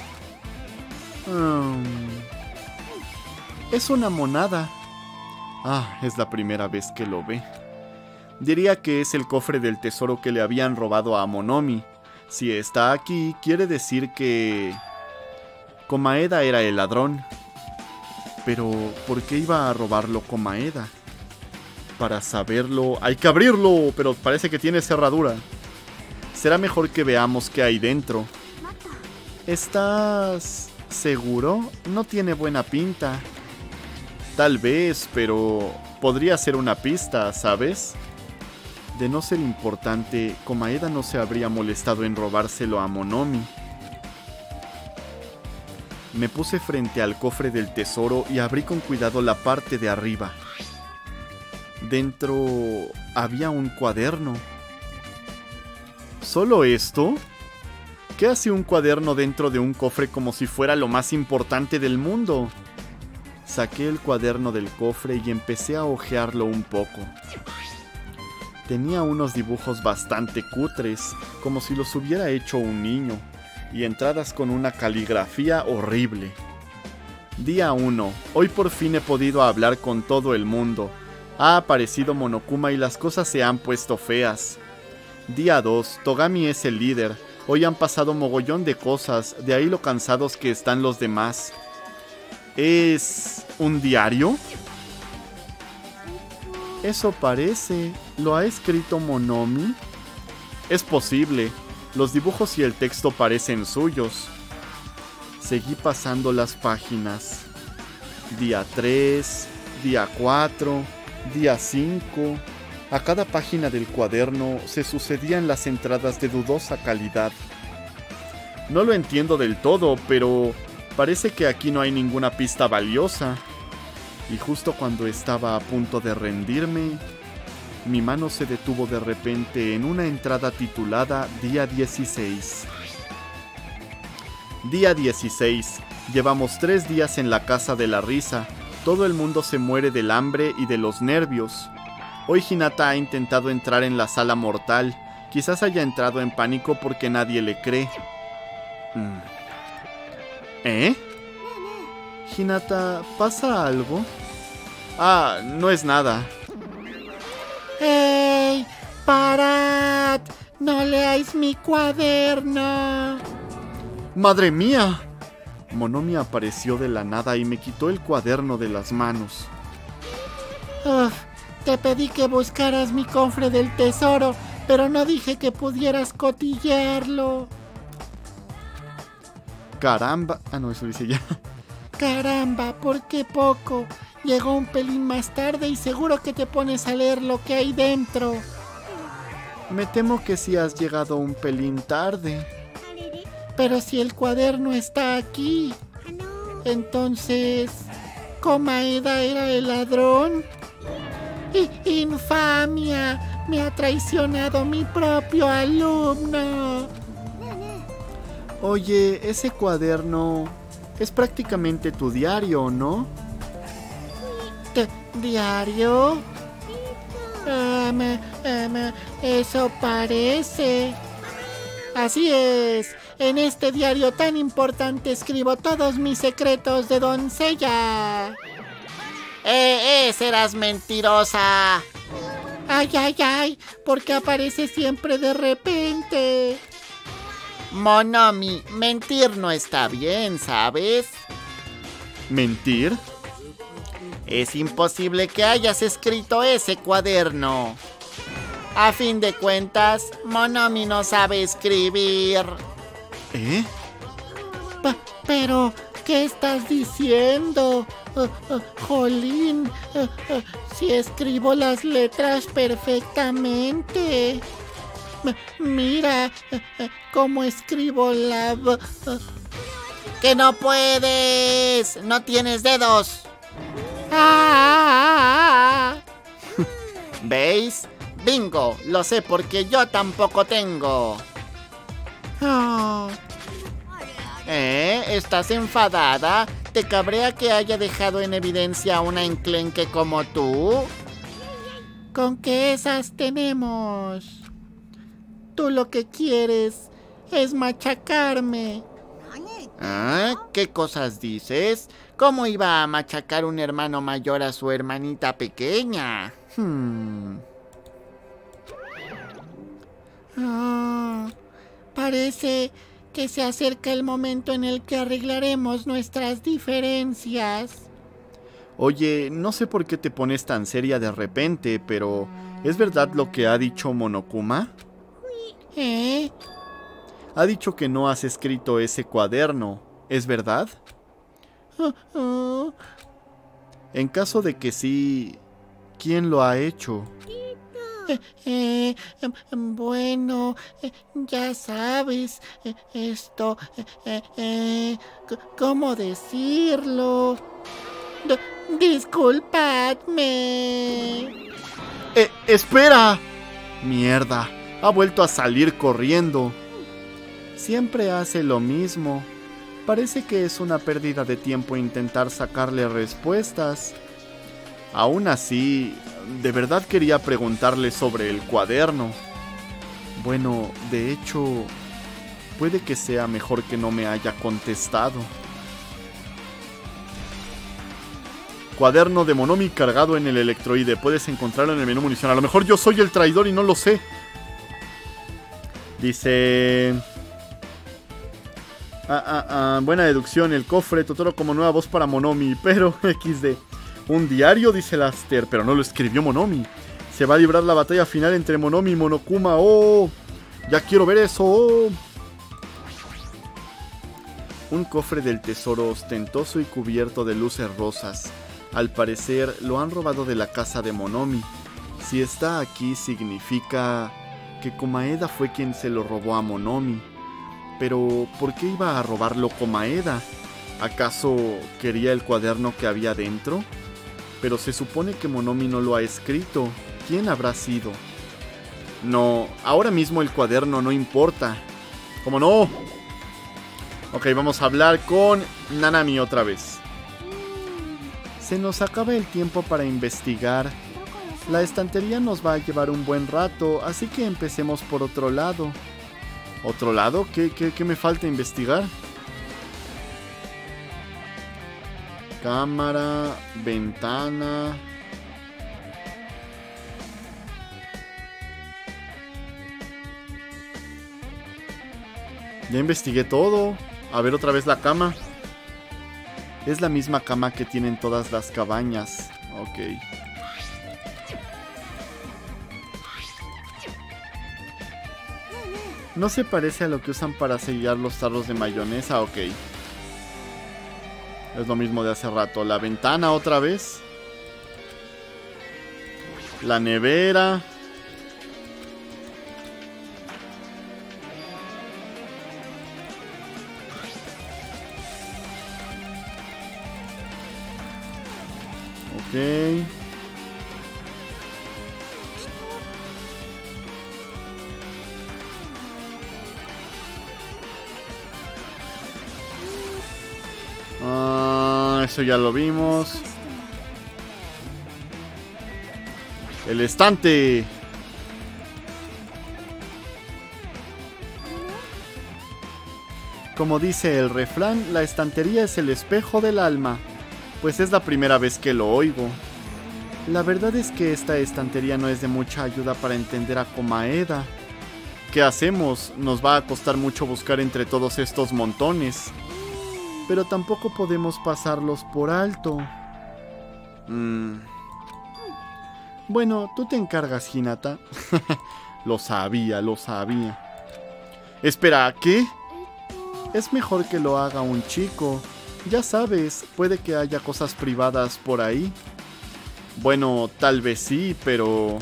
Es una monada. Ah, es la primera vez que lo ve. Diría que es el cofre del tesoro que le habían robado a Monomi. Si está aquí, quiere decir que... Komaeda era el ladrón. Pero, ¿por qué iba a robarlo Komaeda? Para saberlo, hay que abrirlo, pero parece que tiene cerradura. Será mejor que veamos qué hay dentro. ¿Estás seguro? No tiene buena pinta. Tal vez, pero podría ser una pista, ¿sabes? De no ser importante, Komaeda no se habría molestado en robárselo a Monomi. Me puse frente al cofre del tesoro y abrí con cuidado la parte de arriba. Dentro había un cuaderno. ¿Solo esto? ¿Qué hace un cuaderno dentro de un cofre como si fuera lo más importante del mundo? Saqué el cuaderno del cofre y empecé a hojearlo un poco. Tenía unos dibujos bastante cutres, como si los hubiera hecho un niño, y entradas con una caligrafía horrible. Día 1. Hoy por fin he podido hablar con todo el mundo. Ha aparecido Monokuma y las cosas se han puesto feas. Día 2. Togami es el líder. Hoy han pasado mogollón de cosas, de ahí lo cansados que están los demás. ¿Es un diario? Eso parece. ¿Lo ha escrito Monomi? Es posible. Los dibujos y el texto parecen suyos. Seguí pasando las páginas. Día 3, día 4, día 5. A cada página del cuaderno se sucedían las entradas de dudosa calidad. No lo entiendo del todo, pero parece que aquí no hay ninguna pista valiosa. Y justo cuando estaba a punto de rendirme, mi mano se detuvo de repente en una entrada titulada Día 16. Día 16. Llevamos 3 días en la casa de la risa. Todo el mundo se muere del hambre y de los nervios. Hoy Hinata ha intentado entrar en la sala mortal. Quizás haya entrado en pánico porque nadie le cree. ¿Eh? Hinata, ¿pasa algo? Ah, no es nada. ¡Ey! ¡Parad! ¡No leáis mi cuaderno! ¡Madre mía! Monomi apareció de la nada y me quitó el cuaderno de las manos. Uf, te pedí que buscaras mi cofre del tesoro, pero no dije que pudieras cotillearlo. Caramba. Ah, no, eso dice ya. Caramba, ¿por qué poco? Llegó un pelín más tarde y seguro que te pones a leer lo que hay dentro. Me temo que sí has llegado un pelín tarde. Pero si el cuaderno está aquí, entonces, ¿Komaeda era el ladrón? ¡Infamia! Me ha traicionado mi propio alumno. Oye, ese cuaderno es prácticamente tu diario, ¿no? ¿Diario? Eso parece. Así es. En este diario tan importante escribo todos mis secretos de doncella. Serás mentirosa. Ay, ay, ay, porque aparece siempre de repente. Monomi, mentir no está bien, ¿sabes? ¿Mentir? Es imposible que hayas escrito ese cuaderno. A fin de cuentas, Monomi no sabe escribir. ¿Eh? Pero, ¿qué estás diciendo? Jolín, si escribo las letras perfectamente. Mira cómo escribo la... ¡Que no puedes! ¡No tienes dedos! ¡Ah! ¿Veis? ¡Bingo! Lo sé porque yo tampoco tengo. Oh. ¿Estás enfadada? ¿Te cabrea que haya dejado en evidencia a una enclenque como tú? ¿Con qué esas tenemos? Tú lo que quieres es machacarme. ¿Qué cosas dices? ¿Cómo iba a machacar un hermano mayor a su hermanita pequeña? Parece que se acerca el momento en el que arreglaremos nuestras diferencias. Oye, no sé por qué te pones tan seria de repente, pero ¿es verdad lo que ha dicho Monokuma? Ha dicho que no has escrito ese cuaderno, ¿es verdad? En caso de que sí, ¿quién lo ha hecho? Bueno, ya sabes, esto, ¿cómo decirlo? Disculpadme. ¡Espera! Mierda, ha vuelto a salir corriendo. Siempre hace lo mismo. Parece que es una pérdida de tiempo intentar sacarle respuestas. Aún así, de verdad quería preguntarle sobre el cuaderno. Bueno, de hecho, puede que sea mejor que no me haya contestado. Cuaderno de Monomi cargado en el electroide. Puedes encontrarlo en el menú munición. A lo mejor yo soy el traidor y no lo sé. Dice... buena deducción. El cofre. Totoro como nueva voz para Monomi. Pero XD. Un diario, dice Laster. Pero no lo escribió Monomi. Se va a librar la batalla final entre Monomi y Monokuma. ¡Oh! Ya quiero ver eso. ¡Oh! Un cofre del tesoro ostentoso y cubierto de luces rosas. Al parecer lo han robado de la casa de Monomi. Si está aquí significa que Komaeda fue quien se lo robó a Monomi. Pero ¿por qué iba a robarlo Komaeda? ¿Acaso quería el cuaderno que había dentro? Pero se supone que Monomi no lo ha escrito. ¿Quién habrá sido? No, ahora mismo el cuaderno no importa. ¿Cómo no? Ok, vamos a hablar con Nanami otra vez. Se nos acaba el tiempo para investigar. La estantería nos va a llevar un buen rato, así que empecemos por otro lado. ¿Otro lado? ¿Qué me falta investigar? Cámara, ventana... Ya investigué todo. A ver otra vez la cama. Es la misma cama que tienen todas las cabañas. Ok. No se parece a lo que usan para sellar los tarros de mayonesa. Ok. Es lo mismo de hace rato. La ventana otra vez. La nevera. Ok. Eso ya lo vimos. El estante. Como dice el refrán, la estantería es el espejo del alma. Pues es la primera vez que lo oigo. La verdad es que esta estantería no es de mucha ayuda para entender a Komaeda. ¿Qué hacemos? Nos va a costar mucho buscar entre todos estos montones. Pero tampoco podemos pasarlos por alto. Bueno, tú te encargas, Hinata. Lo sabía. Espera, ¿qué? Es mejor que lo haga un chico. Ya sabes, puede que haya cosas privadas por ahí. Bueno, tal vez sí, pero...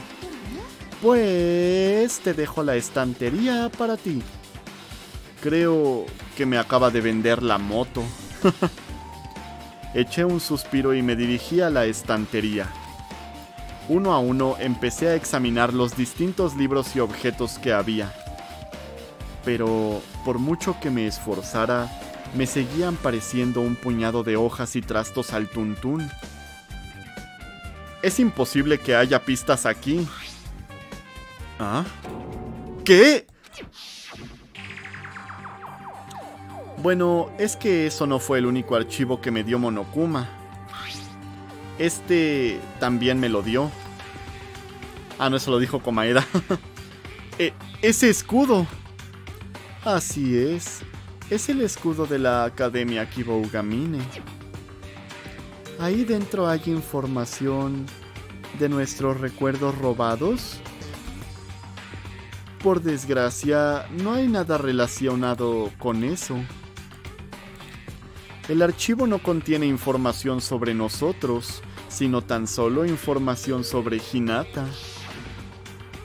Pues te dejo la estantería para ti. Creo que me acaba de vender la moto. Eché un suspiro y me dirigí a la estantería. Uno a uno empecé a examinar los distintos libros y objetos que había. Pero por mucho que me esforzara, me seguían pareciendo un puñado de hojas y trastos al tuntún. Es imposible que haya pistas aquí. ¿Ah? ¿Qué? Bueno, es que eso no fue el único archivo que me dio Monokuma. Este también me lo dio. Ah, no, eso lo dijo Komaeda. ¡Ese escudo! Así es. Es el escudo de la Academia Kibougamine. Ahí dentro hay información de nuestros recuerdos robados. Por desgracia, no hay nada relacionado con eso. El archivo no contiene información sobre nosotros, sino tan solo información sobre Hinata.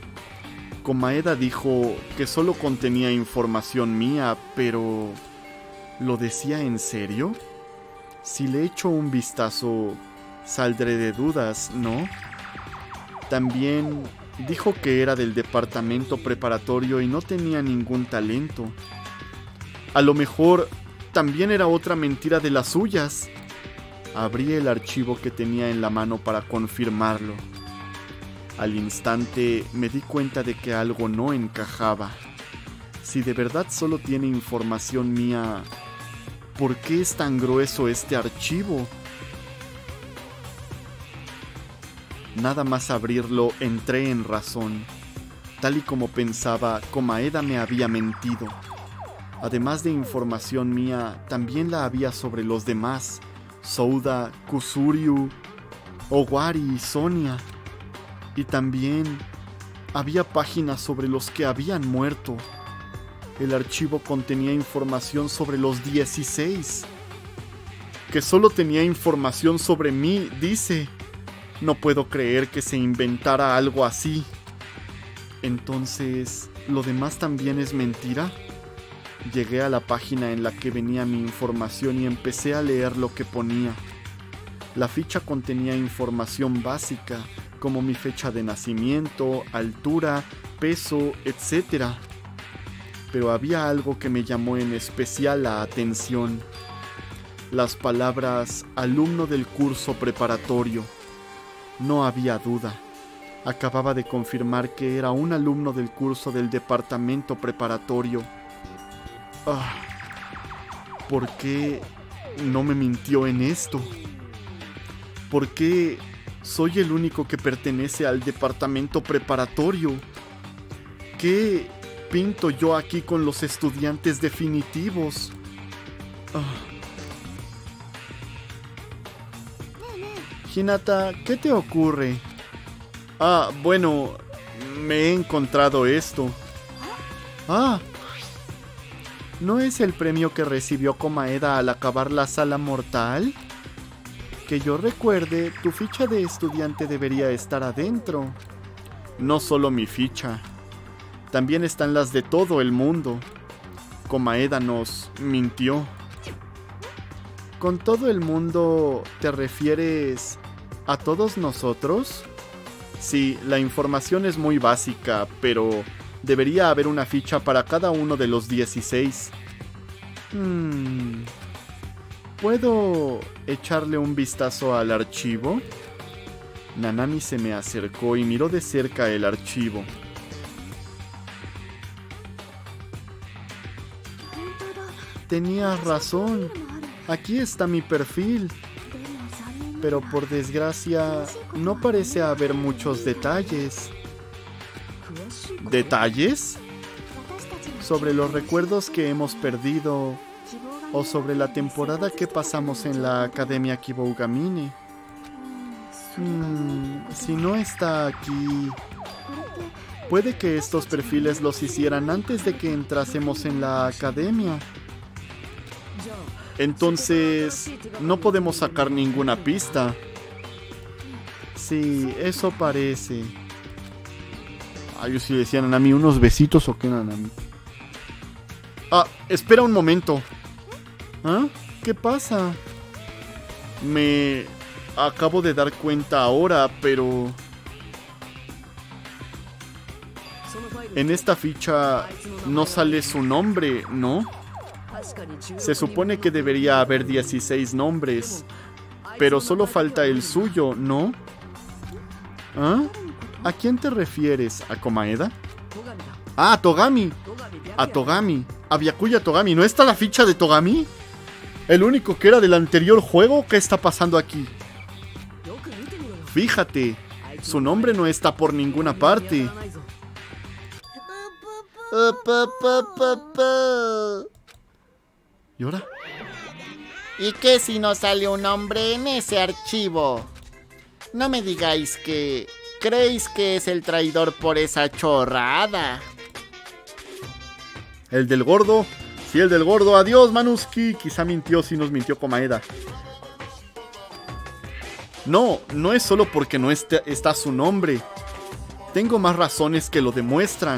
Komaeda dijo que solo contenía información mía, pero ¿lo decía en serio? Si le echo un vistazo, saldré de dudas, ¿no? También dijo que era del departamento preparatorio y no tenía ningún talento. A lo mejor también era otra mentira de las suyas. Abrí el archivo que tenía en la mano para confirmarlo. Al instante me di cuenta de que algo no encajaba. Si de verdad solo tiene información mía, ¿por qué es tan grueso este archivo? Nada más abrirlo entré en razón. Tal y como pensaba, Komaeda me había mentido. Además de información mía, también la había sobre los demás: Souda, Kusuryu, Owari y Sonia. Y también había páginas sobre los que habían muerto. El archivo contenía información sobre los 16. Que solo tenía información sobre mí, dice. No puedo creer que se inventara algo así. Entonces, ¿lo demás también es mentira? Llegué a la página en la que venía mi información y empecé a leer lo que ponía. La ficha contenía información básica, como mi fecha de nacimiento, altura, peso, etc. Pero había algo que me llamó en especial la atención. Las palabras alumno del curso preparatorio. No había duda. Acababa de confirmar que era un alumno del curso del departamento preparatorio. ¿Por qué no me mintió en esto? ¿Por qué soy el único que pertenece al departamento preparatorio? ¿Qué pinto yo aquí con los estudiantes definitivos? Hinata, ¿qué te ocurre? Bueno, me he encontrado esto. ¿No es el premio que recibió Komaeda al acabar la sala mortal? Que yo recuerde, tu ficha de estudiante debería estar adentro. No solo mi ficha, también están las de todo el mundo. Komaeda nos mintió. ¿Con todo el mundo te refieres a todos nosotros? Sí, la información es muy básica, pero debería haber una ficha para cada uno de los 16. ¿Puedo echarle un vistazo al archivo? Nanami se me acercó y miró de cerca el archivo. Tenías razón. Aquí está mi perfil. Pero por desgracia, no parece haber muchos detalles. ¿Detalles? Sobre los recuerdos que hemos perdido, o sobre la temporada que pasamos en la Academia Kibougamine. Si no está aquí, puede que estos perfiles los hicieran antes de que entrásemos en la academia. Entonces, no podemos sacar ninguna pista. Sí, eso parece. Yo sí decía, Nanami, ¿unos besitos o qué, Nanami? Espera un momento. ¿Qué pasa? Me acabo de dar cuenta ahora, pero en esta ficha no sale su nombre, ¿no? Se supone que debería haber 16 nombres, pero solo falta el suyo, ¿no? ¿A quién te refieres? ¿A Komaeda? A Togami. A Togami. A Byakuya Togami. ¿No está la ficha de Togami? ¿El único que era del anterior juego? ¿Qué está pasando aquí? Fíjate, su nombre no está por ninguna parte. ¿Y ahora? ¿Y qué si no sale un nombre en ese archivo? No me digáis que creéis que es el traidor por esa chorrada. ¿El del gordo? Sí, el del gordo. Adiós, Manuski. Quizá mintió, si nos mintió Komaeda. No es solo porque no está su nombre. Tengo más razones que lo demuestran.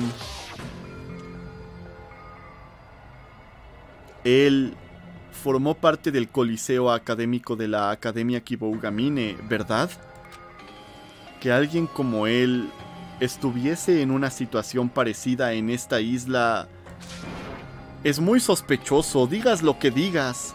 Él formó parte del coliseo académico de la Academia Kibougamine, ¿verdad? Que alguien como él estuviese en una situación parecida en esta isla es muy sospechoso, digas lo que digas.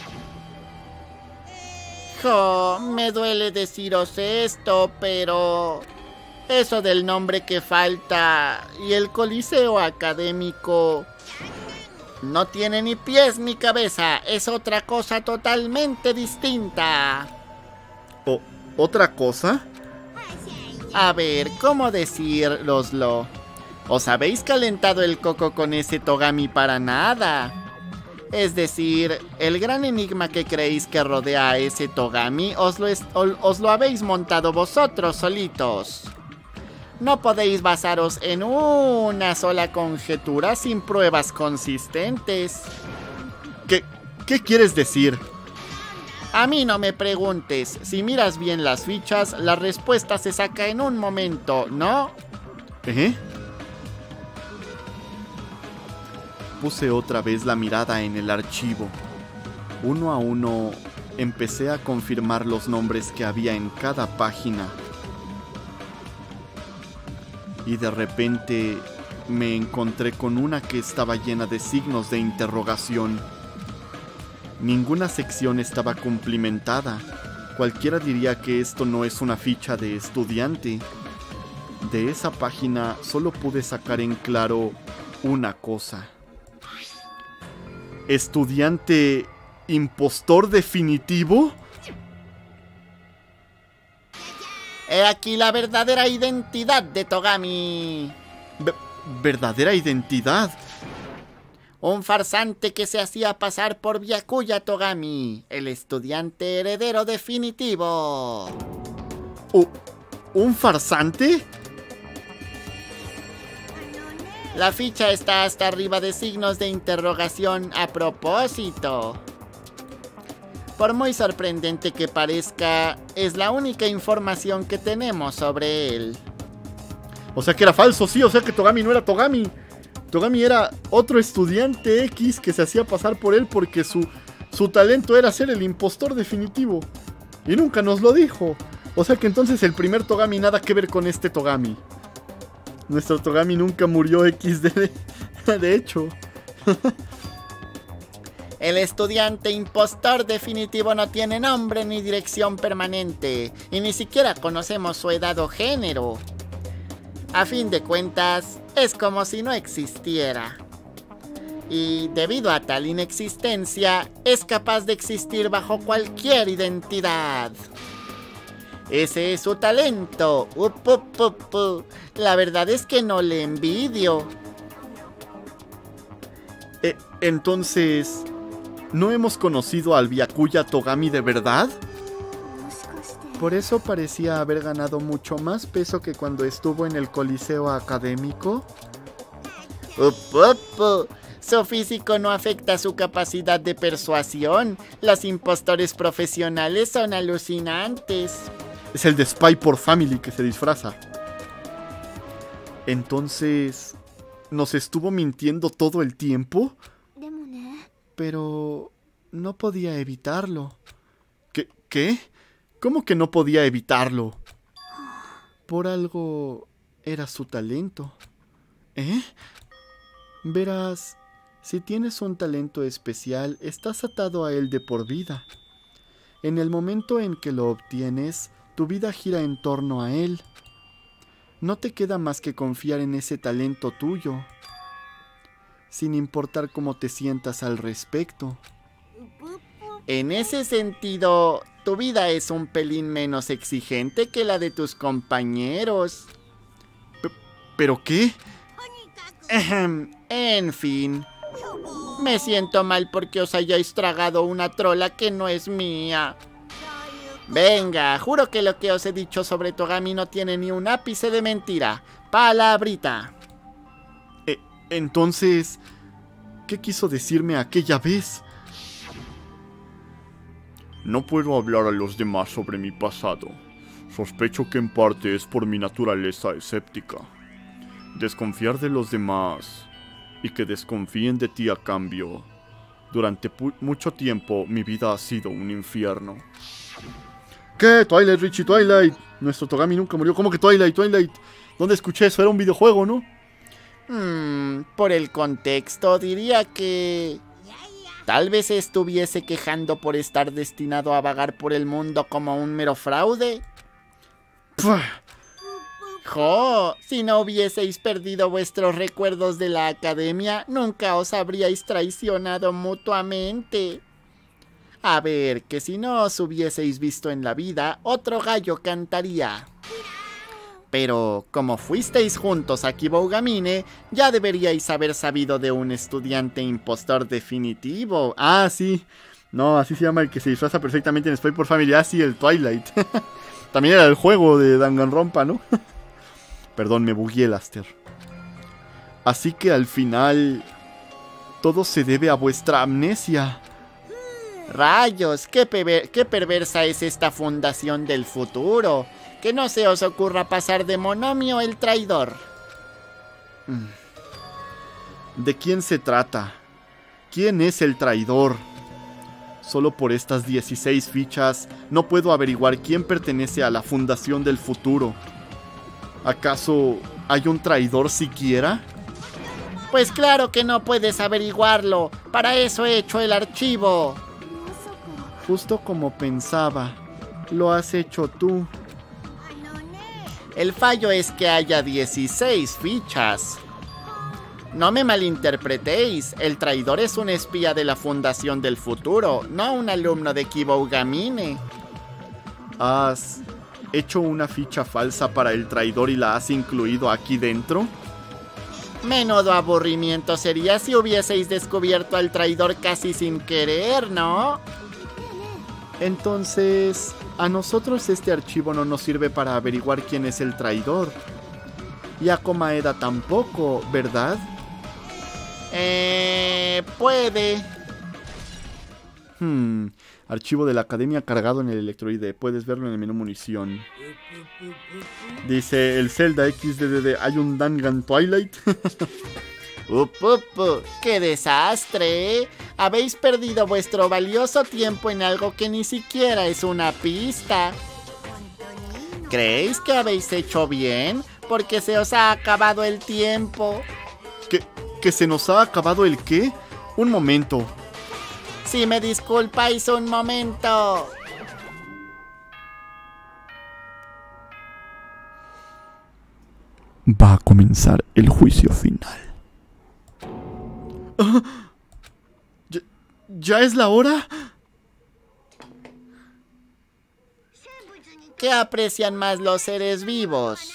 Me duele deciros esto, pero eso del nombre que falta y el coliseo académico no tiene ni pies ni cabeza, es otra cosa totalmente distinta. ¿Otra cosa? A ver, ¿cómo decíroslo? ¿Os habéis calentado el coco con ese Togami para nada? Es decir, el gran enigma que creéis que rodea a ese Togami os lo habéis montado vosotros solitos. No podéis basaros en una sola conjetura sin pruebas consistentes. ¿Qué quieres decir? A mí no me preguntes. Si miras bien las fichas, la respuesta se saca en un momento, ¿no? Puse otra vez la mirada en el archivo. Uno a uno empecé a confirmar los nombres que había en cada página. Y de repente me encontré con una que estaba llena de signos de interrogación. Ninguna sección estaba cumplimentada. Cualquiera diría que esto no es una ficha de estudiante. De esa página solo pude sacar en claro una cosa. ¿Estudiante impostor definitivo? He aquí la verdadera identidad de Togami. ¿Verdadera identidad? Un farsante que se hacía pasar por Byakuya Togami, el estudiante heredero definitivo. ¿Un farsante? La ficha está hasta arriba de signos de interrogación a propósito. Por muy sorprendente que parezca, es la única información que tenemos sobre él. O sea que era falso, sí, o sea que Togami no era Togami. Togami era otro estudiante X que se hacía pasar por él porque su talento era ser el impostor definitivo. Y nunca nos lo dijo. O sea que entonces el primer Togami nada que ver con este Togami. Nuestro Togami nunca murió XD, de hecho. El estudiante impostor definitivo no tiene nombre ni dirección permanente, y ni siquiera conocemos su edad o género. A fin de cuentas, es como si no existiera. Y debido a tal inexistencia, es capaz de existir bajo cualquier identidad. Ese es su talento. La verdad es que no le envidio. Entonces, ¿no hemos conocido al Byakuya Togami de verdad? Por eso parecía haber ganado mucho más peso que cuando estuvo en el coliseo académico. Su físico no afecta su capacidad de persuasión. Los impostores profesionales son alucinantes. Es el de Spy por Family que se disfraza. Entonces, ¿nos estuvo mintiendo todo el tiempo? Pero no podía evitarlo. ¿Qué? ¿Cómo que no podía evitarlo? Por algo era su talento. Verás, si tienes un talento especial, estás atado a él de por vida. En el momento en que lo obtienes, tu vida gira en torno a él. No te queda más que confiar en ese talento tuyo, sin importar cómo te sientas al respecto. En ese sentido, tu vida es un pelín menos exigente que la de tus compañeros. ¿Pero qué? En fin, me siento mal porque os hayáis tragado una trola que no es mía. Venga, juro que lo que os he dicho sobre Togami no tiene ni un ápice de mentira. Palabrita. Entonces, ¿qué quiso decirme aquella vez? No puedo hablar a los demás sobre mi pasado. Sospecho que en parte es por mi naturaleza escéptica. Desconfiar de los demás y que desconfíen de ti a cambio. Durante mucho tiempo mi vida ha sido un infierno. ¿Qué? Twilight, Richie, Twilight. Nuestro Togami nunca murió. ¿Cómo que Twilight, Twilight? ¿Dónde escuché eso? Era un videojuego, ¿no? Por el contexto diría que... tal vez estuviese quejando por estar destinado a vagar por el mundo como un mero fraude. ¡Jo! Si no hubieseis perdido vuestros recuerdos de la academia, nunca os habríais traicionado mutuamente. A ver, que si no os hubieseis visto en la vida, otro gallo cantaría. Pero, como fuisteis juntos a Kibougamine, ya deberíais haber sabido de un estudiante impostor definitivo. Ah, sí. No, así se llama el que se disfraza perfectamente en Spy por Family. Ah, sí, el Twilight. También era el juego de Danganronpa, ¿no? Perdón, me bugué el Aster. Así que al final... todo se debe a vuestra amnesia. Rayos, qué perversa es esta fundación del futuro. Que no se os ocurra pasar de Monomio el traidor. ¿De quién se trata? ¿Quién es el traidor? Solo por estas 16 fichas no puedo averiguar quién pertenece a la fundación del futuro. ¿Acaso hay un traidor siquiera? Pues claro que no puedes averiguarlo. Para eso he hecho el archivo. Justo como pensaba. Lo has hecho tú. El fallo es que haya 16 fichas. No me malinterpretéis, el traidor es un espía de la Fundación del Futuro, no un alumno de Kibougamine. ¿Has hecho una ficha falsa para el traidor y la has incluido aquí dentro? Menudo aburrimiento sería si hubieseis descubierto al traidor casi sin querer, ¿no? Entonces, a nosotros este archivo no nos sirve para averiguar quién es el traidor. Y a Komaeda tampoco, ¿verdad? Puede. Archivo de la academia cargado en el electroide. Puedes verlo en el menú munición. Dice el Zelda XDDD. ¿Hay un Dangan Twilight? ¡Qué desastre! Habéis perdido vuestro valioso tiempo en algo que ni siquiera es una pista. ¿Creéis que habéis hecho bien? Porque se os ha acabado el tiempo. ¿Que se nos ha acabado el qué? Un momento. Si me disculpáis un momento. Va a comenzar el juicio final. ¿Ya es la hora? ¿Qué aprecian más los seres vivos?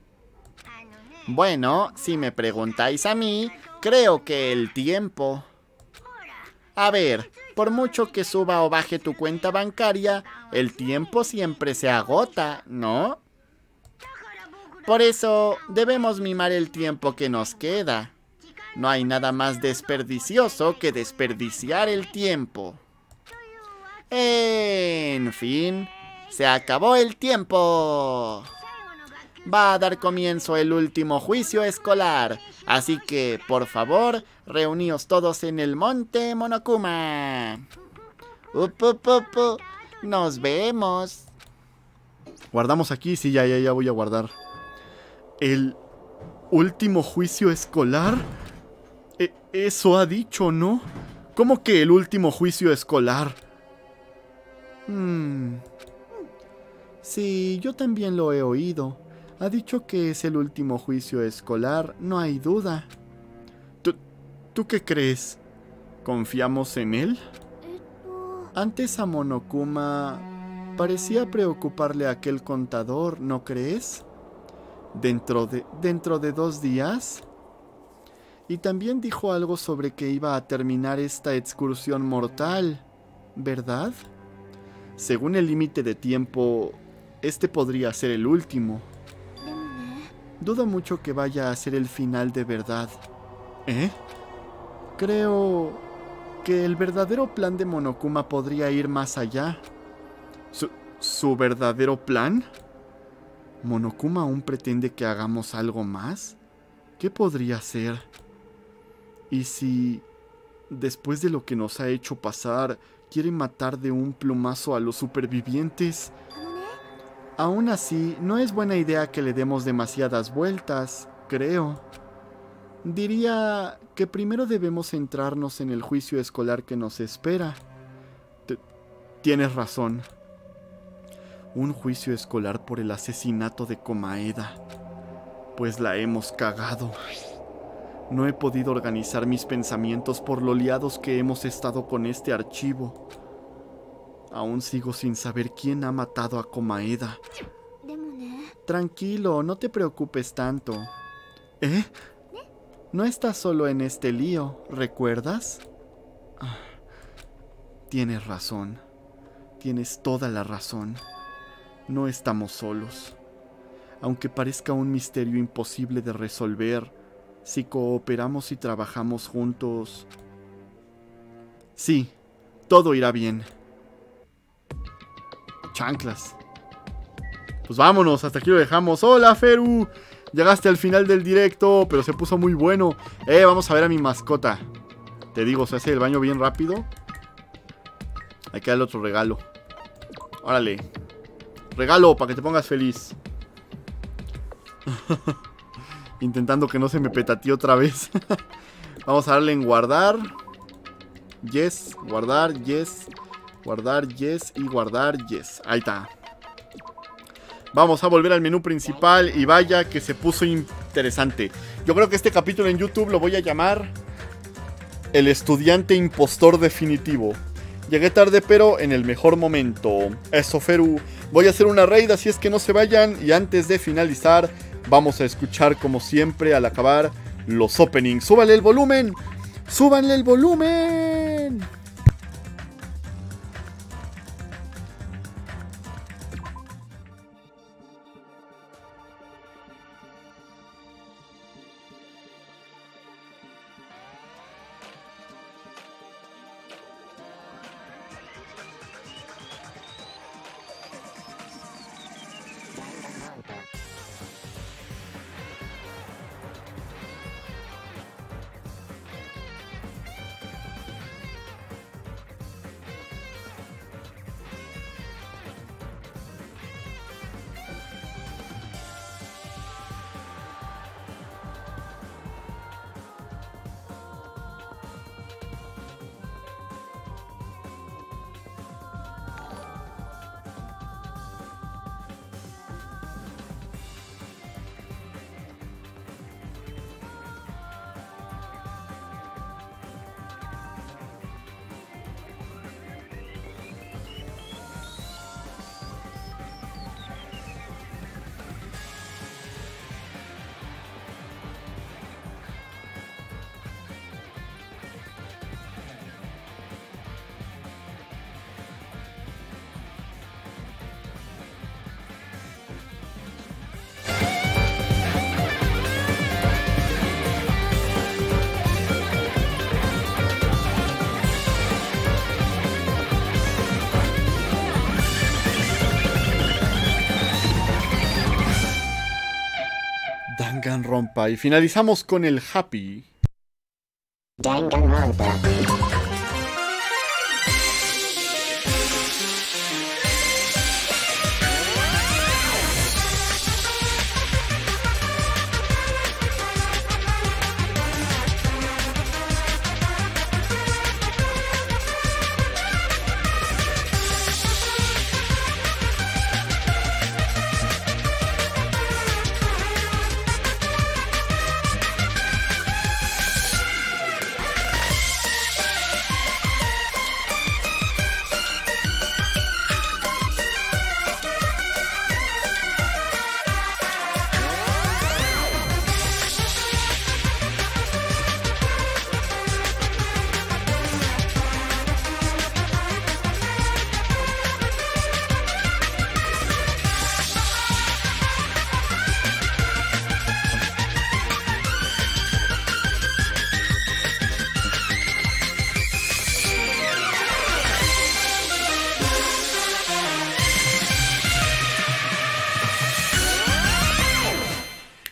Bueno, si me preguntáis a mí, creo que el tiempo. A ver, por mucho que suba o baje tu cuenta bancaria, el tiempo siempre se agota, ¿no? Por eso debemos mimar el tiempo que nos queda. No hay nada más desperdicioso que desperdiciar el tiempo. En fin, se acabó el tiempo. Va a dar comienzo el último juicio escolar, así que, por favor, reuníos todos en el monte Monokuma. Nos vemos. Guardamos aquí, sí, ya voy a guardar. ¿El último juicio escolar? Eso ha dicho, ¿no? ¿Cómo que el último juicio escolar? Sí, yo también lo he oído. Ha dicho que es el último juicio escolar, no hay duda. ¿Tú qué crees? ¿Confiamos en él? Antes a Monokuma parecía preocuparle a aquel contador, ¿no crees? ¿Dentro de 2 días? Y también dijo algo sobre que iba a terminar esta excursión mortal, ¿verdad? Según el límite de tiempo, este podría ser el último. Dudo mucho que vaya a ser el final de verdad. ¿Eh? Creo que el verdadero plan de Monokuma podría ir más allá. ¿Su verdadero plan? ¿Monokuma aún pretende que hagamos algo más? ¿Qué podría ser? ¿Y si, después de lo que nos ha hecho pasar, quiere matar de un plumazo a los supervivientes? Aún así, no es buena idea que le demos demasiadas vueltas, creo. Diría que primero debemos centrarnos en el juicio escolar que nos espera. Tienes razón. Un juicio escolar por el asesinato de Komaeda. Pues la hemos cagado. No he podido organizar mis pensamientos por lo liados que hemos estado con este archivo. Aún sigo sin saber quién ha matado a Komaeda. Tranquilo, no te preocupes tanto. ¿Eh? No estás solo en este lío, ¿recuerdas? Tienes razón. Tienes toda la razón. No estamos solos. Aunque parezca un misterio imposible de resolver, si cooperamos y trabajamos juntos... Sí, todo irá bien. Chanclas. Pues vámonos, hasta aquí lo dejamos. ¡Hola, Feru! Llegaste al final del directo, pero se puso muy bueno. Vamos a ver a mi mascota. Te digo, se hace el baño bien rápido. Hay que darle otro regalo. Órale. Regalo para que te pongas feliz. Intentando que no se me petatee otra vez. Vamos a darle en guardar. Yes, guardar, yes. Guardar, yes y guardar, yes. Ahí está. Vamos a volver al menú principal y vaya que se puso interesante. Yo creo que este capítulo en YouTube lo voy a llamar El estudiante impostor definitivo. Llegué tarde pero en el mejor momento. Eso, Feru. Voy a hacer una raid, así es que no se vayan. Y antes de finalizar, vamos a escuchar como siempre al acabar los openings. ¡Súbanle el volumen! ¡Súbanle el volumen! Danganronpa. Y finalizamos con el Happy. Danganronpa.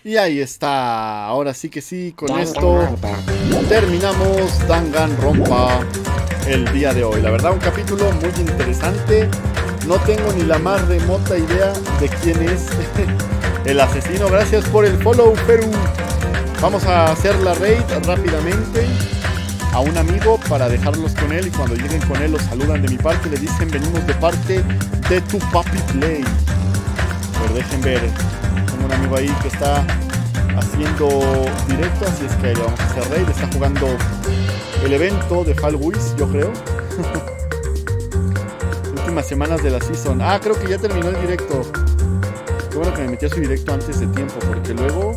Y ahí está, ahora sí que sí, con esto terminamos Danganronpa el día de hoy. La verdad, un capítulo muy interesante. No tengo ni la más remota idea de quién es el asesino. Gracias por el follow, Perú. Vamos a hacer la raid rápidamente a un amigo para dejarlos con él. Y cuando lleguen con él los saludan de mi parte. Le dicen venimos de parte de tu papi Play. Pero dejen ver, tengo un amigo ahí que está haciendo directo, así es que le vamos a hacer raid. Está jugando el evento de Fall Guys, yo creo. Últimas semanas de la season. Ah, creo que ya terminó el directo. Qué bueno que me metí a su directo antes de tiempo, porque luego...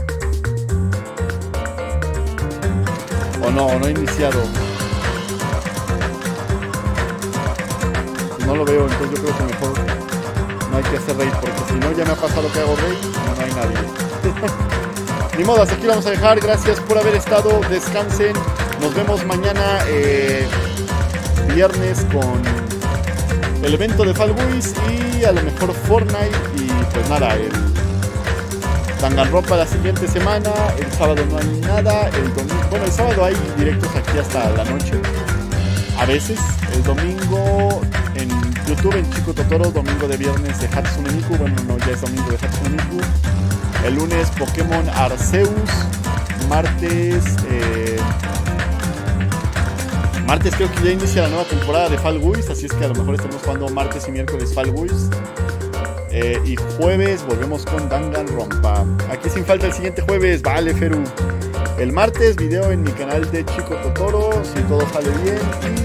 O no he iniciado. Pues no lo veo, entonces yo creo que mejor no hay que hacer raid, porque si no ya me ha pasado que hago raid y no hay nadie. Ni modo, hasta aquí lo vamos a dejar. Gracias por haber estado. Descansen. Nos vemos mañana viernes con el evento de Fall Guys y a lo mejor Fortnite. Y pues nada, el Danganronpa la siguiente semana. El sábado no hay nada. El domingo, bueno, el sábado hay directos aquí hasta la noche. A veces. El domingo en YouTube en Chico Totoro. Domingo de viernes de Hatsune Miku. Bueno, no, ya es domingo de Hatsune Miku. El lunes Pokémon Arceus. Martes creo que ya inicia la nueva temporada de Fall Guys, así es que a lo mejor estamos jugando martes y miércoles Fall Guys. Y jueves volvemos con Danganronpa. Aquí sin falta el siguiente jueves, vale, Feru. El martes video en mi canal de Chico Totoro, si todo sale bien.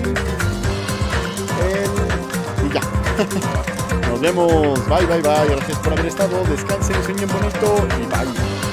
Y ya. Nos vemos, bye. Gracias por haber estado, descansen, sueñen bonito y bye.